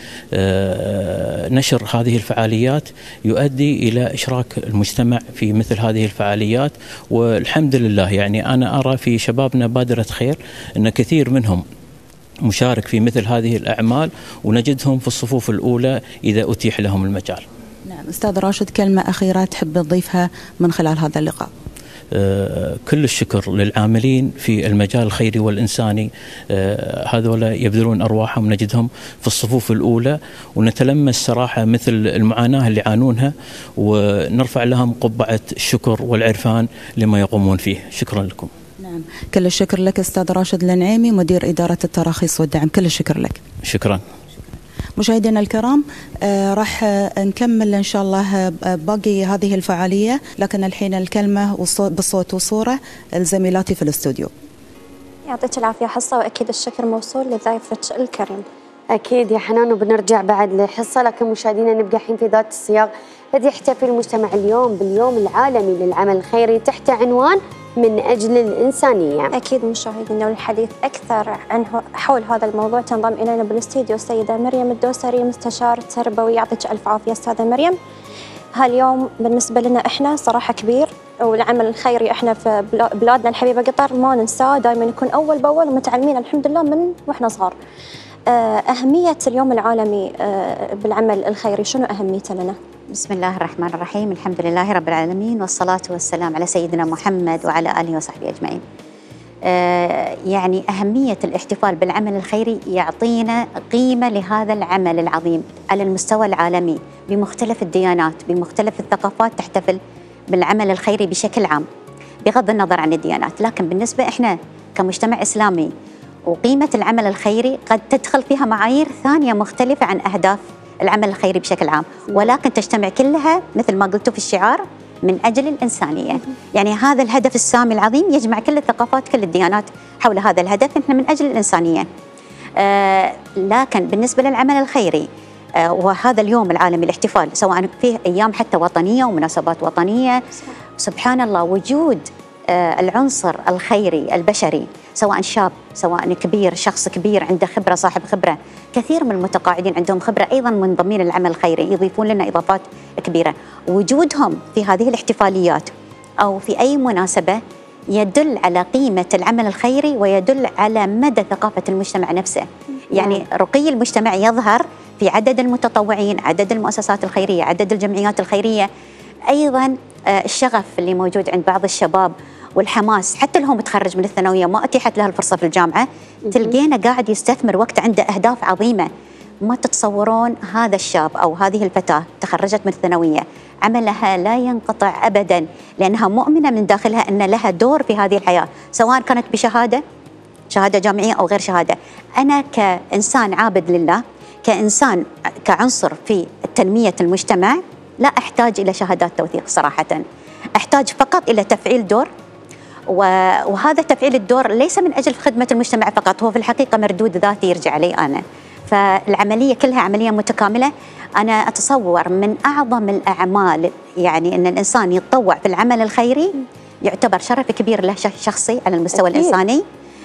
نشر هذه الفعاليات يؤدي إلى إشراك المجتمع في مثل هذه الفعاليات. والحمد لله يعني أنا أرى في شبابنا بادرة خير أن كثير منهم مشارك في مثل هذه الأعمال ونجدهم في الصفوف الأولى إذا أتيح لهم المجال. نعم أستاذ راشد، كلمة أخيرة تحب تضيفها من خلال هذا اللقاء؟ آه كل الشكر للعاملين في المجال الخيري والإنساني، آه هذولا يبذلون أرواحهم، نجدهم في الصفوف الأولى ونتلمس صراحة مثل المعاناة اللي يعانونها، ونرفع لهم قبعة الشكر والعرفان لما يقومون فيه. شكرا لكم. نعم كل الشكر لك أستاذ راشد النعيمي مدير إدارة التراخيص والدعم، كل الشكر لك. شكرا. مشاهدينا الكرام، آه راح نكمل إن شاء الله باقي هذه الفعالية، لكن الحين الكلمة بصوت وصورة لزميلاتي في الاستوديو. يعطيك العافية حصة، وأكيد الشكر موصول لضيفك الكريم. أكيد يا حنان، وبنرجع بعد لحصة، لكن مشاهدينا نبقى الحين في ذات السياق الذي يحتفل المجتمع اليوم باليوم العالمي للعمل الخيري تحت عنوان من أجل الإنسانية. أكيد مشاهدينا، والحديث أكثر عنه حول هذا الموضوع تنضم إلينا بالاستديو السيدة مريم الدوسري مستشار تربوي. يعطيك ألف عافية أستاذة مريم. هاليوم بالنسبة لنا إحنا صراحة كبير، والعمل الخيري إحنا في بلادنا الحبيبة قطر ما ننساه، دائما يكون أول بأول ومتعلمين الحمد لله من وإحنا صغار. أهمية اليوم العالمي بالعمل الخيري شنو أهميته لنا؟ بسم الله الرحمن الرحيم، الحمد لله رب العالمين، والصلاة والسلام على سيدنا محمد وعلى آله وصحبه أجمعين. آه يعني أهمية الاحتفال بالعمل الخيري يعطينا قيمة لهذا العمل العظيم على المستوى العالمي، بمختلف الديانات بمختلف الثقافات تحتفل بالعمل الخيري بشكل عام بغض النظر عن الديانات. لكن بالنسبة إحنا كمجتمع إسلامي وقيمة العمل الخيري قد تدخل فيها معايير ثانية مختلفة عن أهداف العمل الخيري بشكل عام، ولكن تجتمع كلها مثل ما قلتوا في الشعار من أجل الإنسانية. يعني هذا الهدف السامي العظيم يجمع كل الثقافات كل الديانات حول هذا الهدف، إحنا من أجل الإنسانية. آه لكن بالنسبة للعمل الخيري آه وهذا اليوم العالمي الاحتفال سواء فيه أيام حتى وطنية ومناسبات وطنية، سبحان الله وجود آه العنصر الخيري البشري سواء شاب سواء كبير، شخص كبير عنده خبرة، صاحب خبرة. كثير من المتقاعدين عندهم خبرة أيضا منضمين للعمل الخيري، يضيفون لنا إضافات كبيرة. وجودهم في هذه الاحتفاليات أو في أي مناسبة يدل على قيمة العمل الخيري ويدل على مدى ثقافة المجتمع نفسه. يعني رقي المجتمع يظهر في عدد المتطوعين، عدد المؤسسات الخيرية، عدد الجمعيات الخيرية، أيضا الشغف اللي موجود عند بعض الشباب والحماس. حتى لو متخرج من الثانوية ما أتيحت له الفرصة في الجامعة، تلقينا قاعد يستثمر وقت، عنده أهداف عظيمة. ما تتصورون هذا الشاب أو هذه الفتاة تخرجت من الثانوية عملها لا ينقطع أبدا، لأنها مؤمنة من داخلها أن لها دور في هذه الحياة، سواء كانت بشهادة شهادة جامعية أو غير شهادة. أنا كإنسان عابد لله، كإنسان كعنصر في تنمية المجتمع، لا أحتاج إلى شهادات توثيق صراحة، أحتاج فقط إلى تفعيل دور. وهذا تفعيل الدور ليس من أجل خدمة المجتمع فقط، هو في الحقيقة مردود ذاتي يرجع لي أنا. فالعملية كلها عملية متكاملة. أنا أتصور من أعظم الأعمال يعني أن الإنسان يتطوع في العمل الخيري يعتبر شرف كبير له شخصي على المستوى أكيد. الإنساني.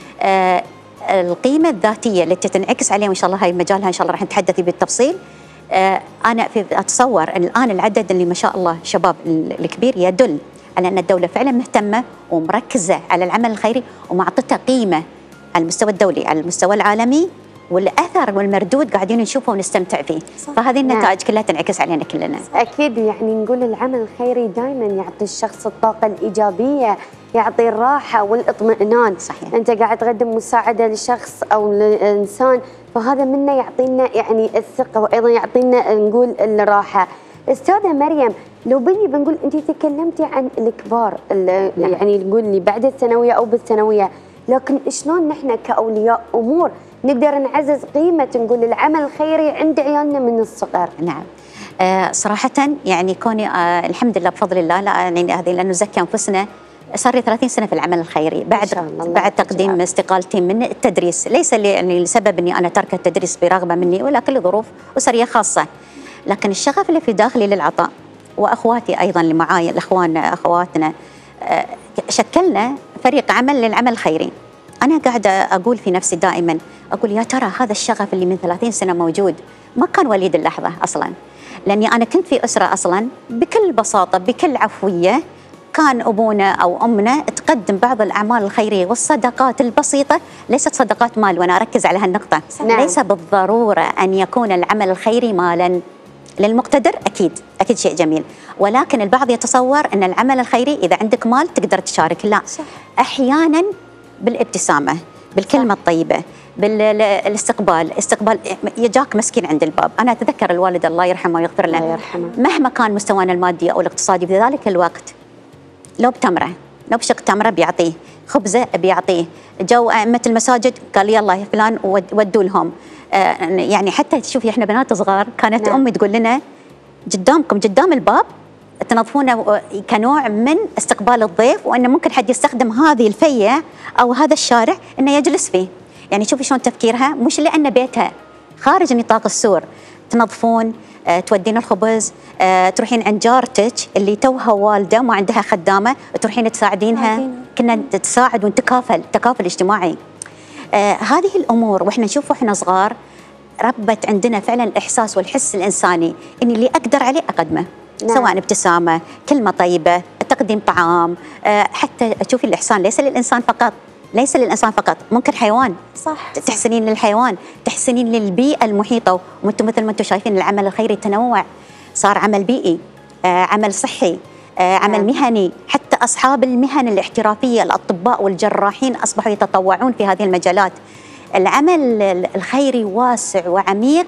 آه القيمة الذاتية التي تنعكس عليه، وإن شاء الله هاي مجالها إن شاء الله راح نتحدث بالتفصيل. آه أنا في أتصور أن الآن العدد اللي ما شاء الله شباب الكبير يدل على أن الدولة فعلا مهتمة ومركزة على العمل الخيري ومعطته قيمة على المستوى الدولي، على المستوى العالمي، والأثر والمردود قاعدين نشوفه ونستمتع فيه. صح. فهذه النتائج نعم. كلها تنعكس علينا كلنا. أكيد، يعني نقول العمل الخيري دائما يعطي الشخص الطاقة الإيجابية، يعطي الراحة والاطمئنان. صحيح. أنت قاعد تقدم مساعدة لشخص أو لإنسان، فهذا منا يعطينا يعني الثقة، وأيضا يعطينا نقول الراحة. أستاذة مريم، لو بني بنقول أنت تكلمتي عن الكبار نعم. يعني نقول لي بعد الثانوية أو بالثانوية، لكن شلون نحن كأولياء أمور نقدر نعزز قيمة نقول العمل الخيري عند عيالنا من الصغر؟ نعم. آه صراحة يعني كوني آه الحمد لله بفضل الله، لا يعني هذه لا نزكي أنفسنا، صار لي ثلاثين سنة في العمل الخيري بعد بعد تقديم استقالتي من التدريس، ليس يعني لسبب اني انا تركت التدريس برغبة مني، ولكن لظروف أسرية خاصة. لكن الشغف اللي في داخلي للعطاء، واخواتي ايضا اللي معاي الاخوان اخواتنا، آه شكلنا فريق عمل للعمل الخيري. انا قاعدة اقول في نفسي دائما، اقول يا ترى هذا الشغف اللي من ثلاثين سنة موجود ما كان وليد اللحظة اصلا، لاني انا كنت في اسرة اصلا بكل بساطة بكل عفوية، كان أبونا أو أمنا تقدم بعض الأعمال الخيرية والصدقات البسيطة، ليست صدقات مال، وأنا أركز على هالنقطة. نعم. ليس بالضرورة أن يكون العمل الخيري مالا، للمقتدر أكيد أكيد شيء جميل، ولكن البعض يتصور أن العمل الخيري إذا عندك مال تقدر تشارك. لا، صح. أحيانا بالابتسامة، بالكلمة صح. الطيبة، بالاستقبال، استقبال يجاك مسكين عند الباب. أنا أتذكر الوالد الله يرحمه ويغفر له، الله يرحمه، مهما كان مستوانا المادي أو الاقتصادي في ذلك الوقت، لو بتمرة لو بشق تمرة بيعطيه، خبزة بيعطيه، جو أئمة المساجد قال يلا يا فلان ودوا لهم. آه يعني حتى تشوفي احنا بنات صغار كانت نعم. أمي تقول لنا قدامكم قدام الباب تنظفونه كنوع من استقبال الضيف، وأنه ممكن حد يستخدم هذه الفية أو هذا الشارع أنه يجلس فيه. يعني شوفي شلون تفكيرها، مش لأن بيتها خارج نطاق السور، تنظفون، أه، تودين الخبز، أه، تروحين عند جارتك اللي توها والده ما عندها خدامه، تروحين تساعدينها. كنا نتساعد ونتكافل، تكافل اجتماعي. أه، هذه الامور واحنا نشوف واحنا صغار ربت عندنا فعلا الاحساس والحس الانساني ان اللي اقدر عليه اقدمه. نعم. سواء ابتسامه، كلمه طيبه، تقديم طعام، أه، حتى تشوفي الاحسان ليس للانسان فقط، ليس للإنسان فقط، ممكن حيوان. صح. تحسنين للحيوان، تحسنين للبيئة المحيطة. وانتم مثل ما انتم شايفين العمل الخيري تنوع، صار عمل بيئي، آه، عمل صحي، آه، عمل آه. مهني، حتى أصحاب المهن الاحترافية الأطباء والجراحين أصبحوا يتطوعون في هذه المجالات. العمل الخيري واسع وعميق،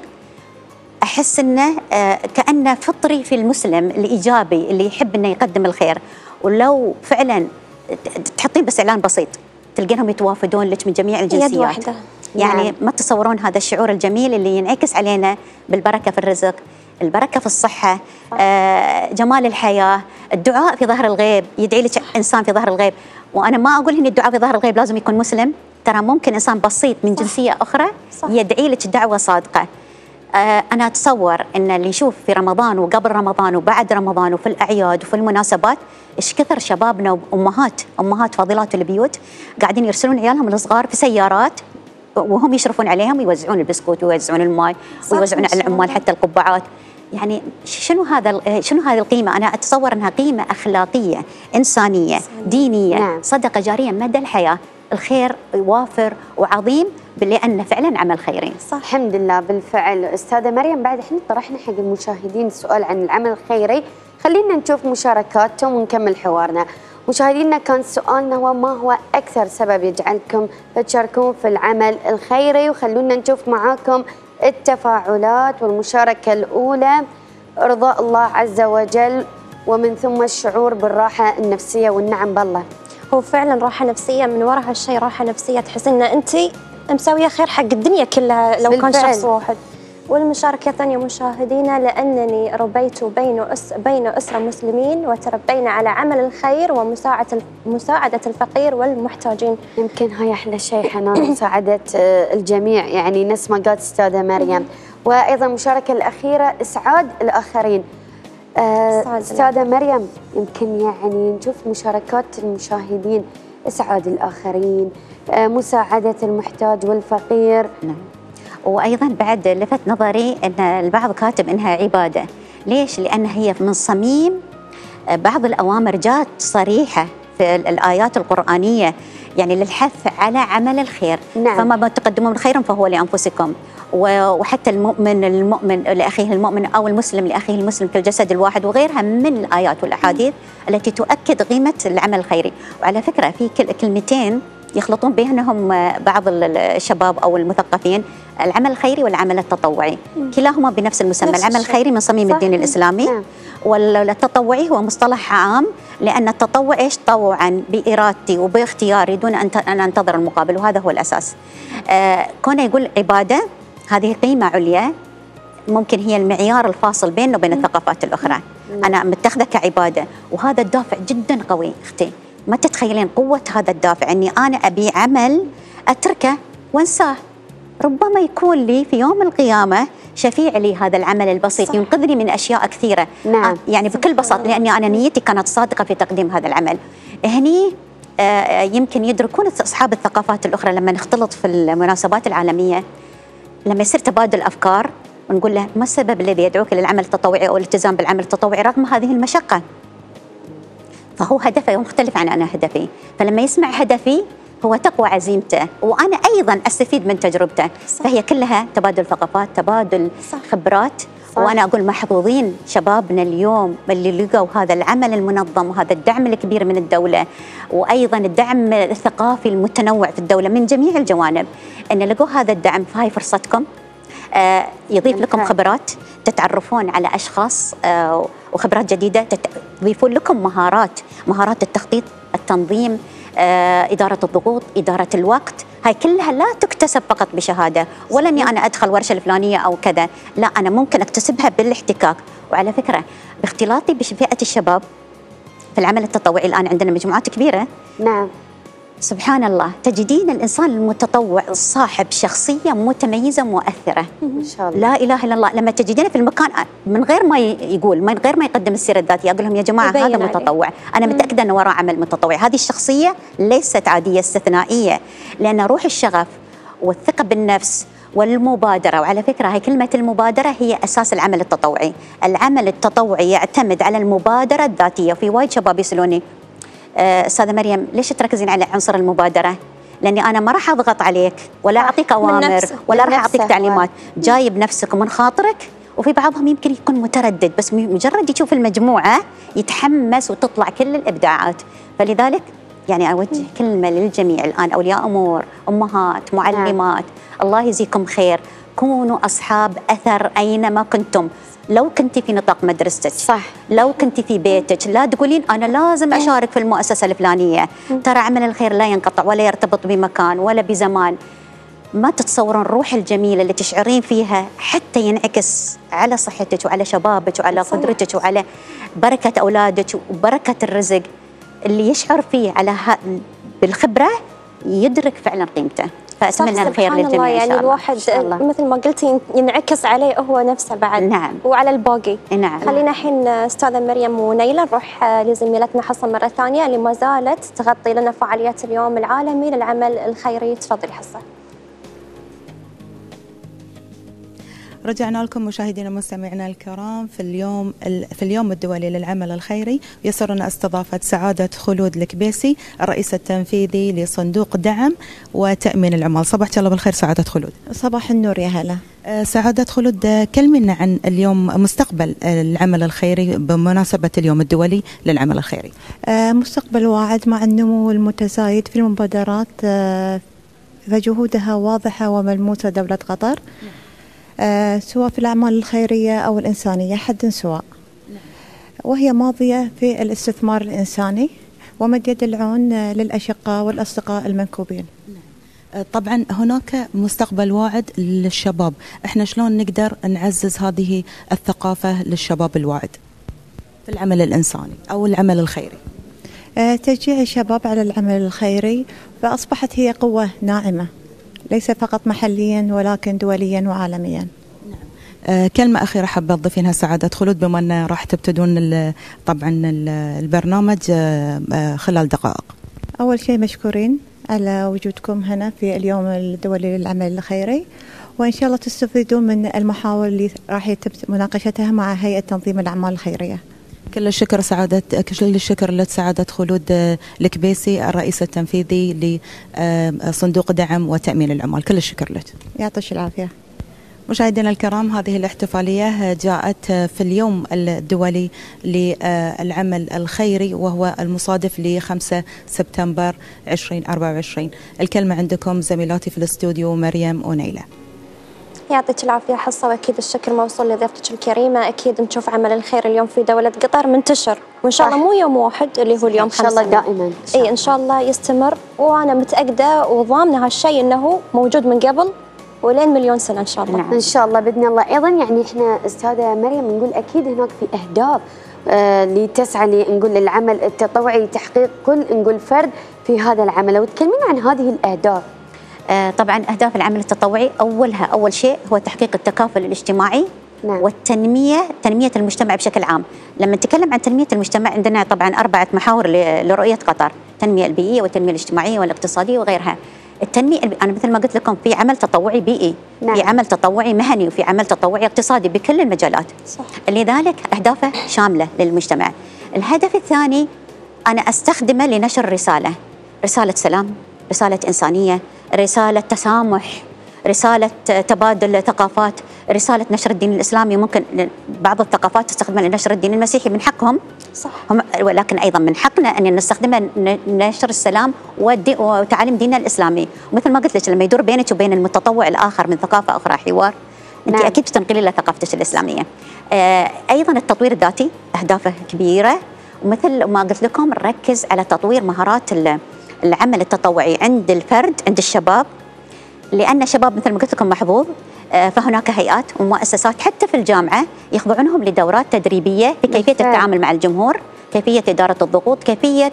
أحس أنه آه، كأنه فطري في المسلم الإيجابي اللي يحب أنه يقدم الخير. ولو فعلا تحطين بس إعلان بسيط تلقينهم يتوافدون لك من جميع الجنسيات، يد واحدة. يعني نعم. ما تتصورون هذا الشعور الجميل اللي ينعكس علينا بالبركة في الرزق، البركة في الصحة، آه، جمال الحياة، الدعاء في ظهر الغيب، يدعي لك إنسان في ظهر الغيب. وأنا ما أقول إن الدعاء في ظهر الغيب لازم يكون مسلم، ترى ممكن إنسان بسيط من صح. جنسية أخرى صح. يدعي لك دعوة صادقة. آه أنا أتصور أن اللي يشوف في رمضان وقبل رمضان وبعد رمضان وفي الأعياد وفي المناسبات إيش كثر شبابنا وأمهات أمهات فاضلات البيوت قاعدين يرسلون عيالهم الصغار في سيارات وهم يشرفون عليهم ويوزعون البسكوت ويوزعون الماء ويوزعون على العمال حتى القبعات. يعني شنو هذا شنو هذه القيمة؟ أنا أتصور أنها قيمة أخلاقية إنسانية دينية. نعم. صدقة جارية مدى الحياة. الخير وافر وعظيم لأنه فعلا عمل خيري. صح. الحمد لله. بالفعل أستاذة مريم، بعد احنا طرحنا حق المشاهدين السؤال عن العمل الخيري، خلينا نشوف مشاركاتهم ونكمل حوارنا. مشاهدينا كان سؤالنا هو ما هو أكثر سبب يجعلكم تشاركون في العمل الخيري، وخلونا نشوف معاكم التفاعلات. والمشاركة الأولى إرضاء الله عز وجل، ومن ثم الشعور بالراحة النفسية والنعم بالله. هو فعلا راحة نفسية، من وراء هالشيء راحة نفسية تحس ان انت مسوية خير حق الدنيا كلها لو بالفعل. كان شخص واحد. والمشاركة الثانية مشاهدينا، لأنني ربيت بين أس بين أسرة مسلمين وتربينا على عمل الخير ومساعدة مساعدة الفقير والمحتاجين. يمكن هاي أحلى شيء حنان، مساعدة الجميع، يعني نفس ما قالت أستاذة مريم. وأيضا المشاركة الأخيرة إسعاد الآخرين. آه أستاذة مريم، يمكن يعني نشوف مشاركات المشاهدين، إسعاد الآخرين، آه مساعدة المحتاج والفقير. نعم. وأيضا بعد لفت نظري أن البعض كاتب إنها عبادة. ليش؟ لأن هي من صميم بعض الأوامر جات صريحة في الآيات القرآنية، يعني للحث على عمل الخير. نعم. فما تقدموا من خير فهو لأنفسكم. وحتى المؤمن المؤمن لأخيه المؤمن أو المسلم لأخيه المسلم كالجسد الواحد، وغيرها من الآيات والأحاديث التي تؤكد قيمة العمل الخيري. وعلى فكرة في كلمتين يخلطون بينهم بعض الشباب أو المثقفين، العمل الخيري والعمل التطوعي. مم. كلاهما بنفس المسمى. نفس العمل الخيري من صميم الدين الإسلامي. نعم. والتطوعي هو مصطلح عام، لأن التطوع إيش؟ طوعا بإرادتي وباختياري دون أن أنتظر المقابل، وهذا هو الأساس. آه كونه يقول عبادة، هذه قيمة عليا ممكن هي المعيار الفاصل بيننا وبين الثقافات الأخرى. مم. أنا متخذة كعبادة، وهذا الدافع جدا قوي أختي. ما تتخيلين قوة هذا الدافع، أني أنا أبي عمل أتركه وانساه، ربما يكون لي في يوم القيامة شفيع لي هذا العمل البسيط. صح. ينقذني من أشياء كثيرة. نعم. يعني بكل بساطة، لأني أنا نيتي كانت صادقة في تقديم هذا العمل. هني آه يمكن يدركون أصحاب الثقافات الأخرى لما نختلط في المناسبات العالمية، لما يصير تبادل أفكار ونقول له ما السبب الذي يدعوك للعمل التطوعي أو الالتزام بالعمل التطوعي رغم هذه المشقة؟ فهو هدفه مختلف عن أنا هدفي. فلما يسمع هدفي هو تقوى عزيمته، وأنا أيضا أستفيد من تجربته. صح. فهي كلها تبادل ثقافات، تبادل صح. خبرات. صح. وأنا أقول محظوظين شبابنا اليوم اللي لقوا هذا العمل المنظم وهذا الدعم الكبير من الدولة، وأيضا الدعم الثقافي المتنوع في الدولة من جميع الجوانب، أن لقوا هذا الدعم. فهاي فرصتكم. آه يضيف لكم خبرات، تتعرفون على أشخاص آه وخبرات جديدة، تضيفون لكم مهارات مهارات التخطيط، التنظيم، آه إدارة الضغوط، إدارة الوقت. هاي كلها لا تكتسب فقط بشهادة، ولا أني أنا أدخل ورشة الفلانية أو كذا، لا، أنا ممكن أكتسبها بالاحتكاك. وعلى فكرة باختلاطي بفئة الشباب في العمل التطوعي، الآن عندنا مجموعات كبيرة. نعم. سبحان الله، تجدين الإنسان المتطوع صاحب شخصية متميزة مؤثرة. إن شاء الله. لا إله إلا الله. لما تجدينه في المكان من غير ما يقول، من غير ما يقدم السيرة الذاتية، أقول لهم يا جماعة هذا متطوع، أنا متأكدة أنه وراء عمل متطوعي. هذه الشخصية ليست عادية، استثنائية، لأن روح الشغف والثقة بالنفس والمبادرة. وعلى فكرة هي كلمة المبادرة هي أساس العمل التطوعي. العمل التطوعي يعتمد على المبادرة الذاتية. في وايد شباب يسألوني أستاذة مريم ليش تركزين على عنصر المبادرة؟ لأني أنا ما راح أضغط عليك ولا أعطيك أوامر ولا راح أعطيك تعليمات، جايب نفسك ومن خاطرك. وفي بعضهم يمكن يكون متردد، بس مجرد يشوف المجموعة يتحمس وتطلع كل الإبداعات. فلذلك يعني أوجه كلمة للجميع الآن، أولياء أمور، أمهات، معلمات، الله يجزيكم خير، كونوا أصحاب أثر أينما كنتم. لو كنتي في نطاق مدرستك، صح، لو كنتي في بيتك، لا تقولين أنا لازم أشارك في المؤسسة الفلانية. ترى عمل الخير لا ينقطع ولا يرتبط بمكان ولا بزمان. ما تتصورون الروح الجميلة اللي تشعرين فيها حتى ينعكس على صحتك وعلى شبابك وعلى قدرتك وعلى بركة أولادك وبركة الرزق. اللي يشعر فيه على بالخبرة يدرك فعلا قيمته. فأتمنى الخير للجميع يعني إن شاء الله. الواحد مثل ما قلتي ينعكس عليه هو نفسه بعد. نعم. وعلى الباقي. نعم. خلينا الحين أستاذة مريم ونيلة نروح لزميلتنا حصة مرة ثانية اللي ما زالت تغطي لنا فعاليات اليوم العالمي للعمل الخيري. تفضلي حصة. رجعنا لكم مشاهدينا ومستمعينا الكرام في اليوم في اليوم الدولي للعمل الخيري. يسرنا استضافة سعادة خلود الكبيسي الرئيس التنفيذي لصندوق دعم وتأمين العمال. صباحك الله بالخير سعادة خلود. صباح النور يا هلا. سعادة خلود، كلمينا عن اليوم مستقبل العمل الخيري بمناسبة اليوم الدولي للعمل الخيري. مستقبل واعد مع النمو المتزايد في المبادرات، فجهودها واضحة وملموسة دولة قطر. آه سواء في الأعمال الخيرية أو الإنسانية حد سواء. نعم. وهي ماضية في الاستثمار الإنساني ومد يد العون للأشقاء والأصدقاء المنكوبين. نعم. طبعا هناك مستقبل واعد للشباب، احنا شلون نقدر نعزز هذه الثقافة للشباب الواعد في العمل الإنساني أو العمل الخيري؟ آه تشجيع الشباب على العمل الخيري فأصبحت هي قوة ناعمة ليس فقط محليا ولكن دوليا وعالميا. نعم. آه كلمة أخيرة حابة تضيفينها سعادة خلود بما أن راح تبتدون طبعا البرنامج آه خلال دقائق. أول شيء مشكورين على وجودكم هنا في اليوم الدولي للعمل الخيري، وإن شاء الله تستفيدون من المحاور اللي راح يتم مناقشتها مع هيئة تنظيم الأعمال الخيرية. كل الشكر سعادة كل الشكر لسعادة خلود الكبيسي الرئيس التنفيذي لصندوق دعم وتأمين العمال. كل الشكر لك. يعطيك العافية. مشاهدينا الكرام، هذه الاحتفالية جاءت في اليوم الدولي للعمل الخيري وهو المصادف لخمسة سبتمبر ألفين وأربعة وعشرين. الكلمة عندكم زميلاتي في الاستوديو مريم ونيلة. يعطيك العافية حصة، وأكيد الشكر موصول لضيفتك الكريمة. أكيد نشوف عمل الخير اليوم في دولة قطر منتشر، وإن شاء الله مو يوم واحد اللي هو اليوم خمسة. إن شاء الله دائما. إي إن شاء الله يستمر، وأنا متأكدة وضامنة هالشيء إنه موجود من قبل ولين مليون سنة إن شاء الله. نعم. إن شاء الله بإذن الله. أيضا يعني إحنا أستاذة مريم نقول أكيد هناك في أهداف آه لتسعى نقول للعمل التطوعي لتحقيق كل نقول فرد في هذا العمل، وتكلمين عن هذه الأهداف. آه طبعا أهداف العمل التطوعي أولها أول شيء هو تحقيق التكافل الاجتماعي. نعم. والتنمية تنمية المجتمع بشكل عام. لما نتكلم عن تنمية المجتمع عندنا طبعا أربعة محاور لرؤية قطر: التنمية البيئية والتنمية الاجتماعية والاقتصادية وغيرها. التنمية أنا مثل ما قلت لكم في عمل تطوعي بيئي. نعم. في عمل تطوعي مهني وفي عمل تطوعي اقتصادي بكل المجالات. صح. لذلك أهدافه شاملة للمجتمع. الهدف الثاني أنا أستخدمه لنشر رسالة رسالة سلام، رسالة إنسانية، رسالة تسامح، رسالة تبادل ثقافات، رسالة نشر الدين الإسلامي. ممكن بعض الثقافات تستخدمها لنشر الدين المسيحي، من حقهم. صح. هم ولكن أيضا من حقنا أن نستخدمها لنشر السلام وتعاليم ديننا الإسلامي. ومثل ما قلت لك لما يدور بينك وبين المتطوع الآخر من ثقافة أخرى حوار، أنت نعم. أكيد بتنقلي له ثقافتك الإسلامية. آه أيضا التطوير الذاتي أهدافه كبيرة، ومثل ما قلت لكم نركز على تطوير مهارات العمل التطوعي عند الفرد، عند الشباب، لأن الشباب مثل ما قلت لكم محظوظ. فهناك هيئات ومؤسسات حتى في الجامعة يخضعونهم لدورات تدريبية في كيفية التعامل مع الجمهور، كيفية إدارة الضغوط، كيفية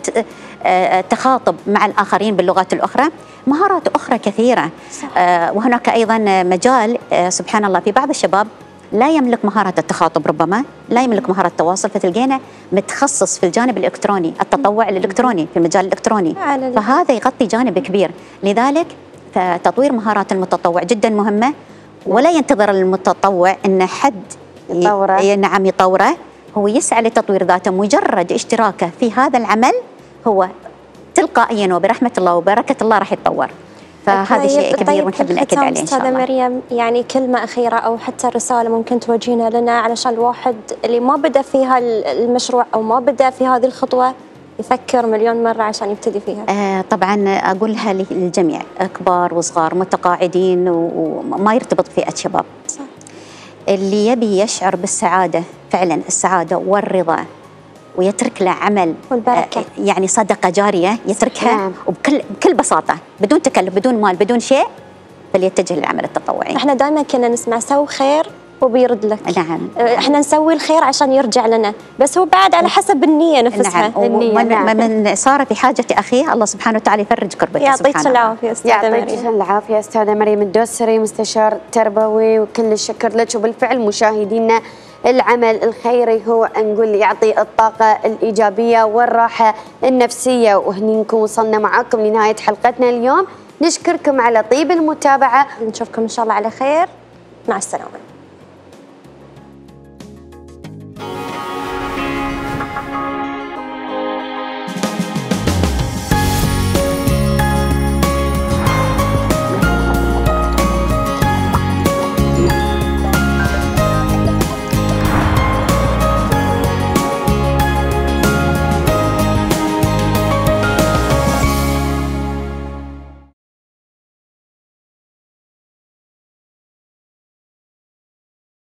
التخاطب مع الآخرين باللغات الأخرى، مهارات أخرى كثيرة. صح. وهناك أيضا مجال سبحان الله في بعض الشباب لا يملك مهارة التخاطب، ربما لا يملك مهارة التواصل، فتلقينا متخصص في الجانب الإلكتروني، التطوع الإلكتروني في المجال الإلكتروني، فهذا يغطي جانب كبير. لذلك فتطوير مهارات المتطوع جدا مهمة، ولا ينتظر المتطوع أن حد يطوره. نعم يطوره، هو يسعى لتطوير ذاته. مجرد اشتراكه في هذا العمل هو تلقائيا وبرحمة الله وبركة الله راح يتطور. فهذا شيء كبير ونحب نأكد عليه إن شاء الله. مريم، يعني كلمة أخيرة أو حتى رسالة ممكن توجهينها لنا علشان الواحد اللي ما بدأ في هالمشروع أو ما بدأ في هذه الخطوة يفكر مليون مرة عشان يبتدي فيها؟ آه طبعا أقولها للجميع، كبار وصغار، متقاعدين وما يرتبط بفئة شباب. صح. اللي يبي يشعر بالسعادة فعلا، السعادة والرضا، ويترك له عمل والبركة، آه يعني صدقة جارية يتركها. نعم. وبكل بكل بساطة بدون تكلف بدون مال بدون شيء، فليتجه للعمل التطوعي. احنا دائما كنا نسمع سو خير وبيرد لك. نعم. احنا نسوي الخير عشان يرجع لنا، بس هو بعد على حسب النية نفسها. نعم. النية. ومن نعم. من صار في حاجة أخيه الله سبحانه وتعالى يفرج كربته. يعطيك العافية أستاذة مريم. يعطيك العافية أستاذة مريم الدوسري، مستشار تربوي، وكل الشكر لك. وبالفعل مشاهدينا، العمل الخيري هو نقول يعطي الطاقة الإيجابية والراحة النفسية. وهني نكون وصلنا معاكم لنهاية حلقتنا اليوم. نشكركم على طيب المتابعة، نشوفكم إن شاء الله على خير. مع السلامة.